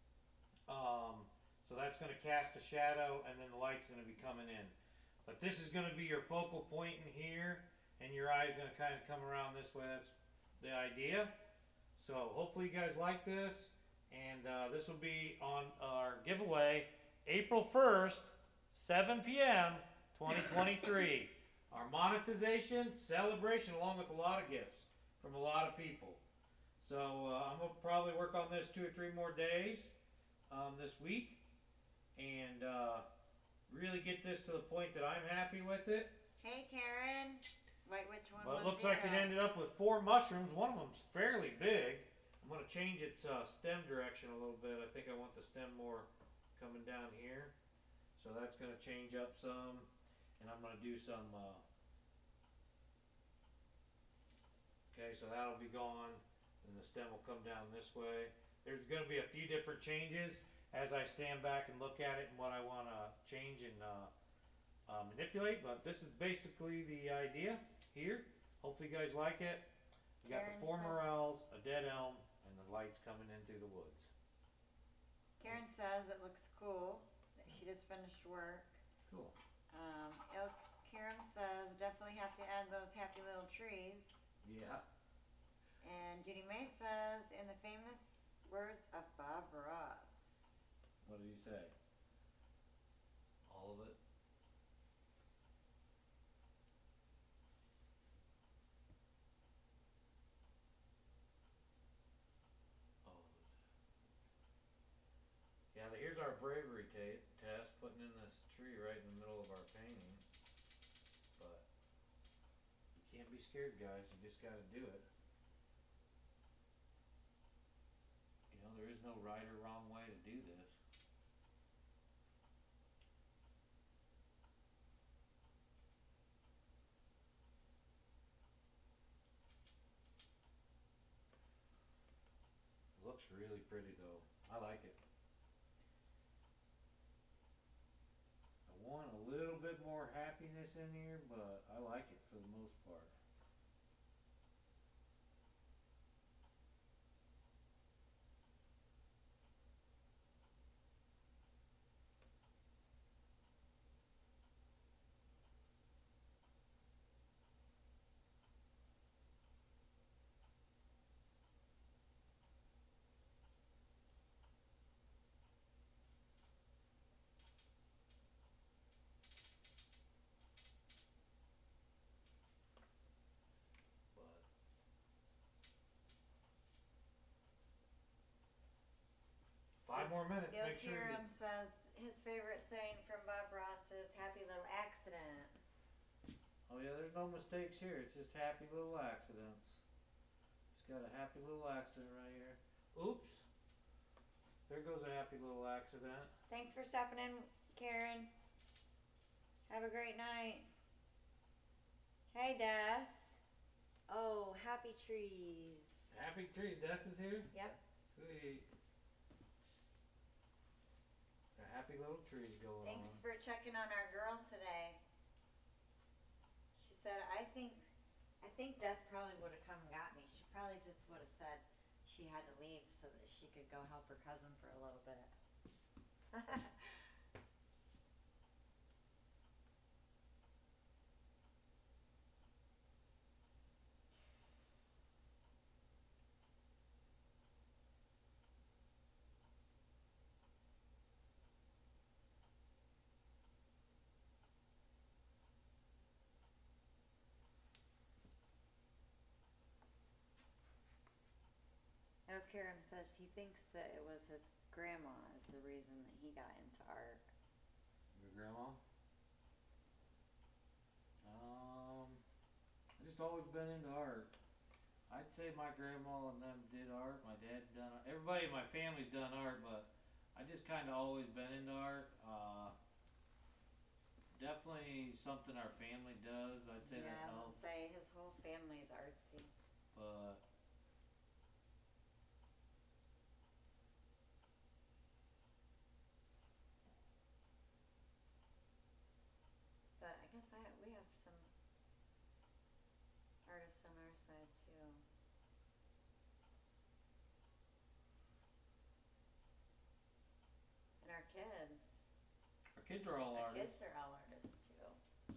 So that's gonna cast a shadow, and then the light's gonna be coming in. But this is gonna be your focal point in here, and your eye's gonna kind of come around this way. That's the idea. So hopefully you guys like this, and this will be on our giveaway April 1st, 7 p.m. 2023. Our monetization celebration, along with a lot of gifts from a lot of people. So I'm gonna probably work on this 2 or 3 more days this week, and really get this to the point that I'm happy with it. Hey, Karen. Wait, which one? Well, it looks like it ended up with 4 mushrooms. One of them's fairly big. I'm gonna change its stem direction a little bit. I think I want the stem more coming down here, so that's gonna change up some. And I'm gonna do some. Okay, so that'll be gone, and the stem will come down this way. There's gonna be a few different changes as I stand back and look at it and what I want to change and manipulate, but this is basically the idea here. Hopefully you guys like it. We got the 4 morels, a dead elm, and the lights coming in through the woods. Karen says it looks cool. She just finished work. Cool. Karen says definitely have to add those happy little trees. Yeah. And Judy May says, in the famous words of Bob Ross. What did he say? All of it? All of it. Yeah, here's our bravery test, putting in this tree right in the middle of our painting. But you can't be scared, guys. You just gotta do it. You know, there is no right or wrong way to do this. Looks really pretty though. I like it. happiness in here, but I like it for the most part. But 5 more minutes, Gil make sure you... Kiram says his favorite saying from Bob Ross is "happy little accident." Oh yeah, there's no mistakes here. It's just happy little accidents. It's got a happy little accident right here. Oops. There goes a happy little accident. Thanks for stopping in, Karen. Have a great night. Hey, Des. Oh, happy trees. Happy trees. Des is here? Yep. Sweet. A happy little trees going Thanks on. for checking on our girl today. She said, I think Des probably would have come and got me. She probably just would have said she had to leave so that she could go help her cousin for a little bit. Oh, Karam says he thinks that it was his grandma is the reason that he got into art. Your grandma? I just always been into art. I'd say my grandma and them did art. My dad done art. Everybody in my family's done art, but I just kind of always been into art. Definitely something our family does. I'd say that Yeah, I'll helps. say his whole family's artsy. But But I guess we have some artists on our side too. And our kids are all our artists. kids are all artists too.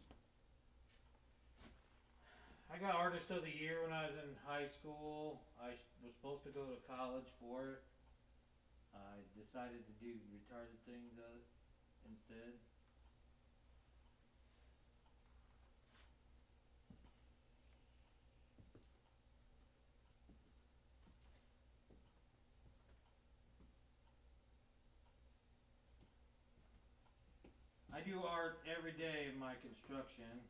I got Artist of the Year when I was in high school. I was supposed to go to college for it. I decided to do retarded things instead. I do art every day in my construction.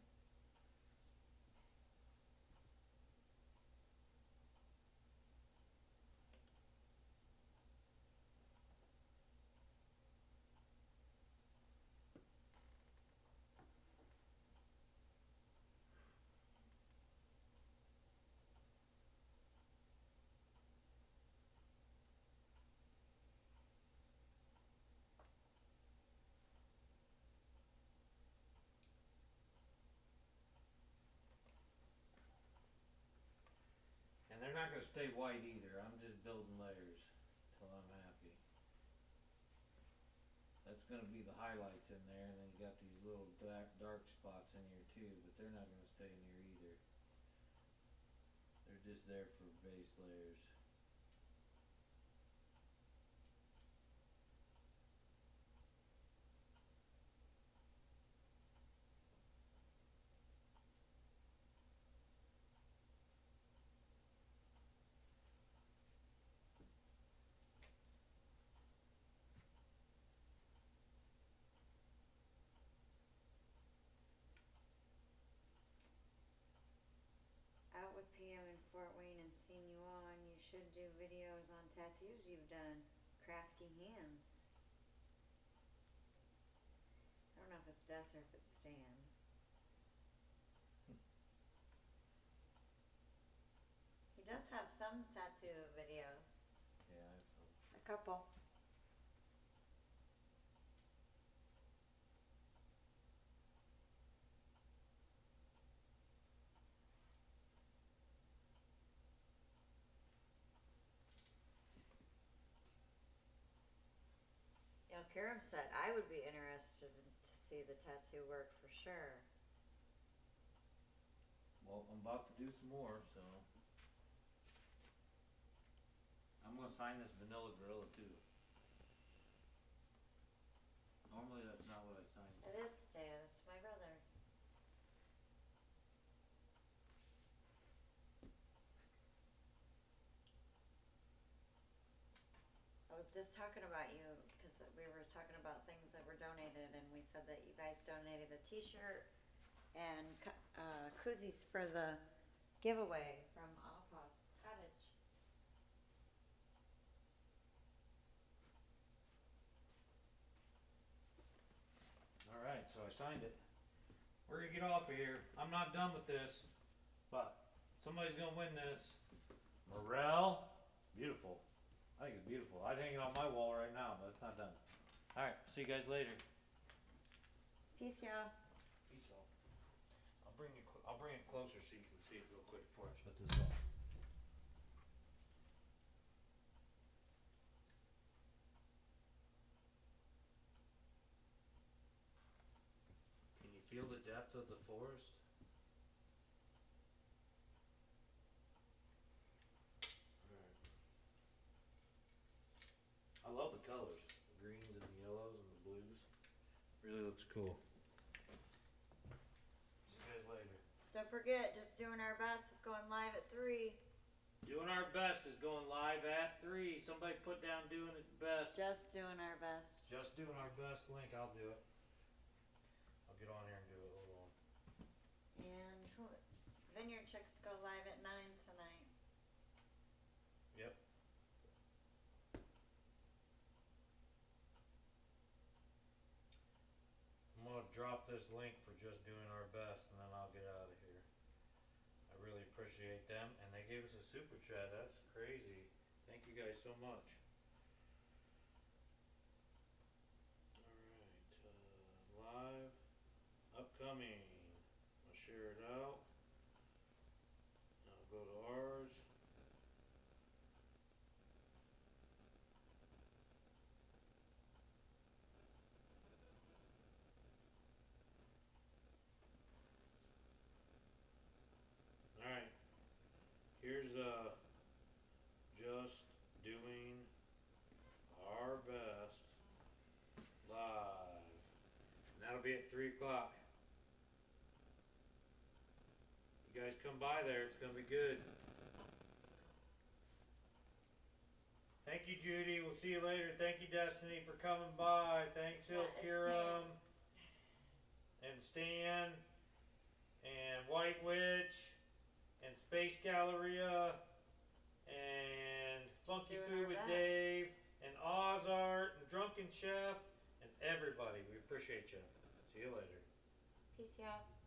And they're not going to stay white either. I'm just building layers till I'm happy. That's going to be the highlights in there, and then you got these little dark spots in here too, but they're not going to stay in here either. They're just there for base layers. Out with PM in Fort Wayne and seen you on. You should do videos on tattoos you've done. Crafty hands. I don't know if it's Des or if it's Stan. He does have some tattoo videos. Yeah, A couple. Hiram said I would be interested to see the tattoo work for sure. Well, I'm about to do some more, so. I'm gonna sign this vanilla gorilla too. Normally that's not what I sign. It is Stan, it's my brother. I was just talking about you because we were talking about things that were donated, and we said that you guys donated a T-shirt and koozies for the giveaway from Alpa's Cottage. Alright, so I signed it. We're gonna get off of here. I'm not done with this, but somebody's gonna win this. Morel. Beautiful. I think it's beautiful. I'd hang it on my wall right now, but it's not done. Alright, see you guys later. Peace, y'all. Peace all. I'll bring it closer so you can see it real quick before I shut this off. Can you feel the depth of the forest? Alright. I love the colors. The greens and the yellows and the blues. Really looks cool. See you guys later. Don't forget, Just Doing Our Best is going live at 3. Doing Our Best is going live at 3. Somebody put down Doing It Best. Just Doing Our Best. Just Doing Our Best link. I'll do it. I'll get on here and do it. Hold on. And Vineyard Chicks go live at 9 tonight. Yep. I'm gonna drop this link for Just Doing Our Best, and then I'll get out of here. I really appreciate them, and they gave us a super chat. That's crazy. Thank you guys so much. Alright, live, upcoming. I'll share it out. I'll go to ours. Alright, here's Just Doing Our Best live. And that'll be at 3 o'clock. You guys come by there, it's gonna be good. Thank you, Judy. We'll see you later. Thank you, Destiny, for coming by. Thanks, Ilkiram and Stan and White Witch and Space Galleria and Funky Food with Dave and Ozart and Drunken Chef and everybody. We appreciate you. See you later. Peace, y'all.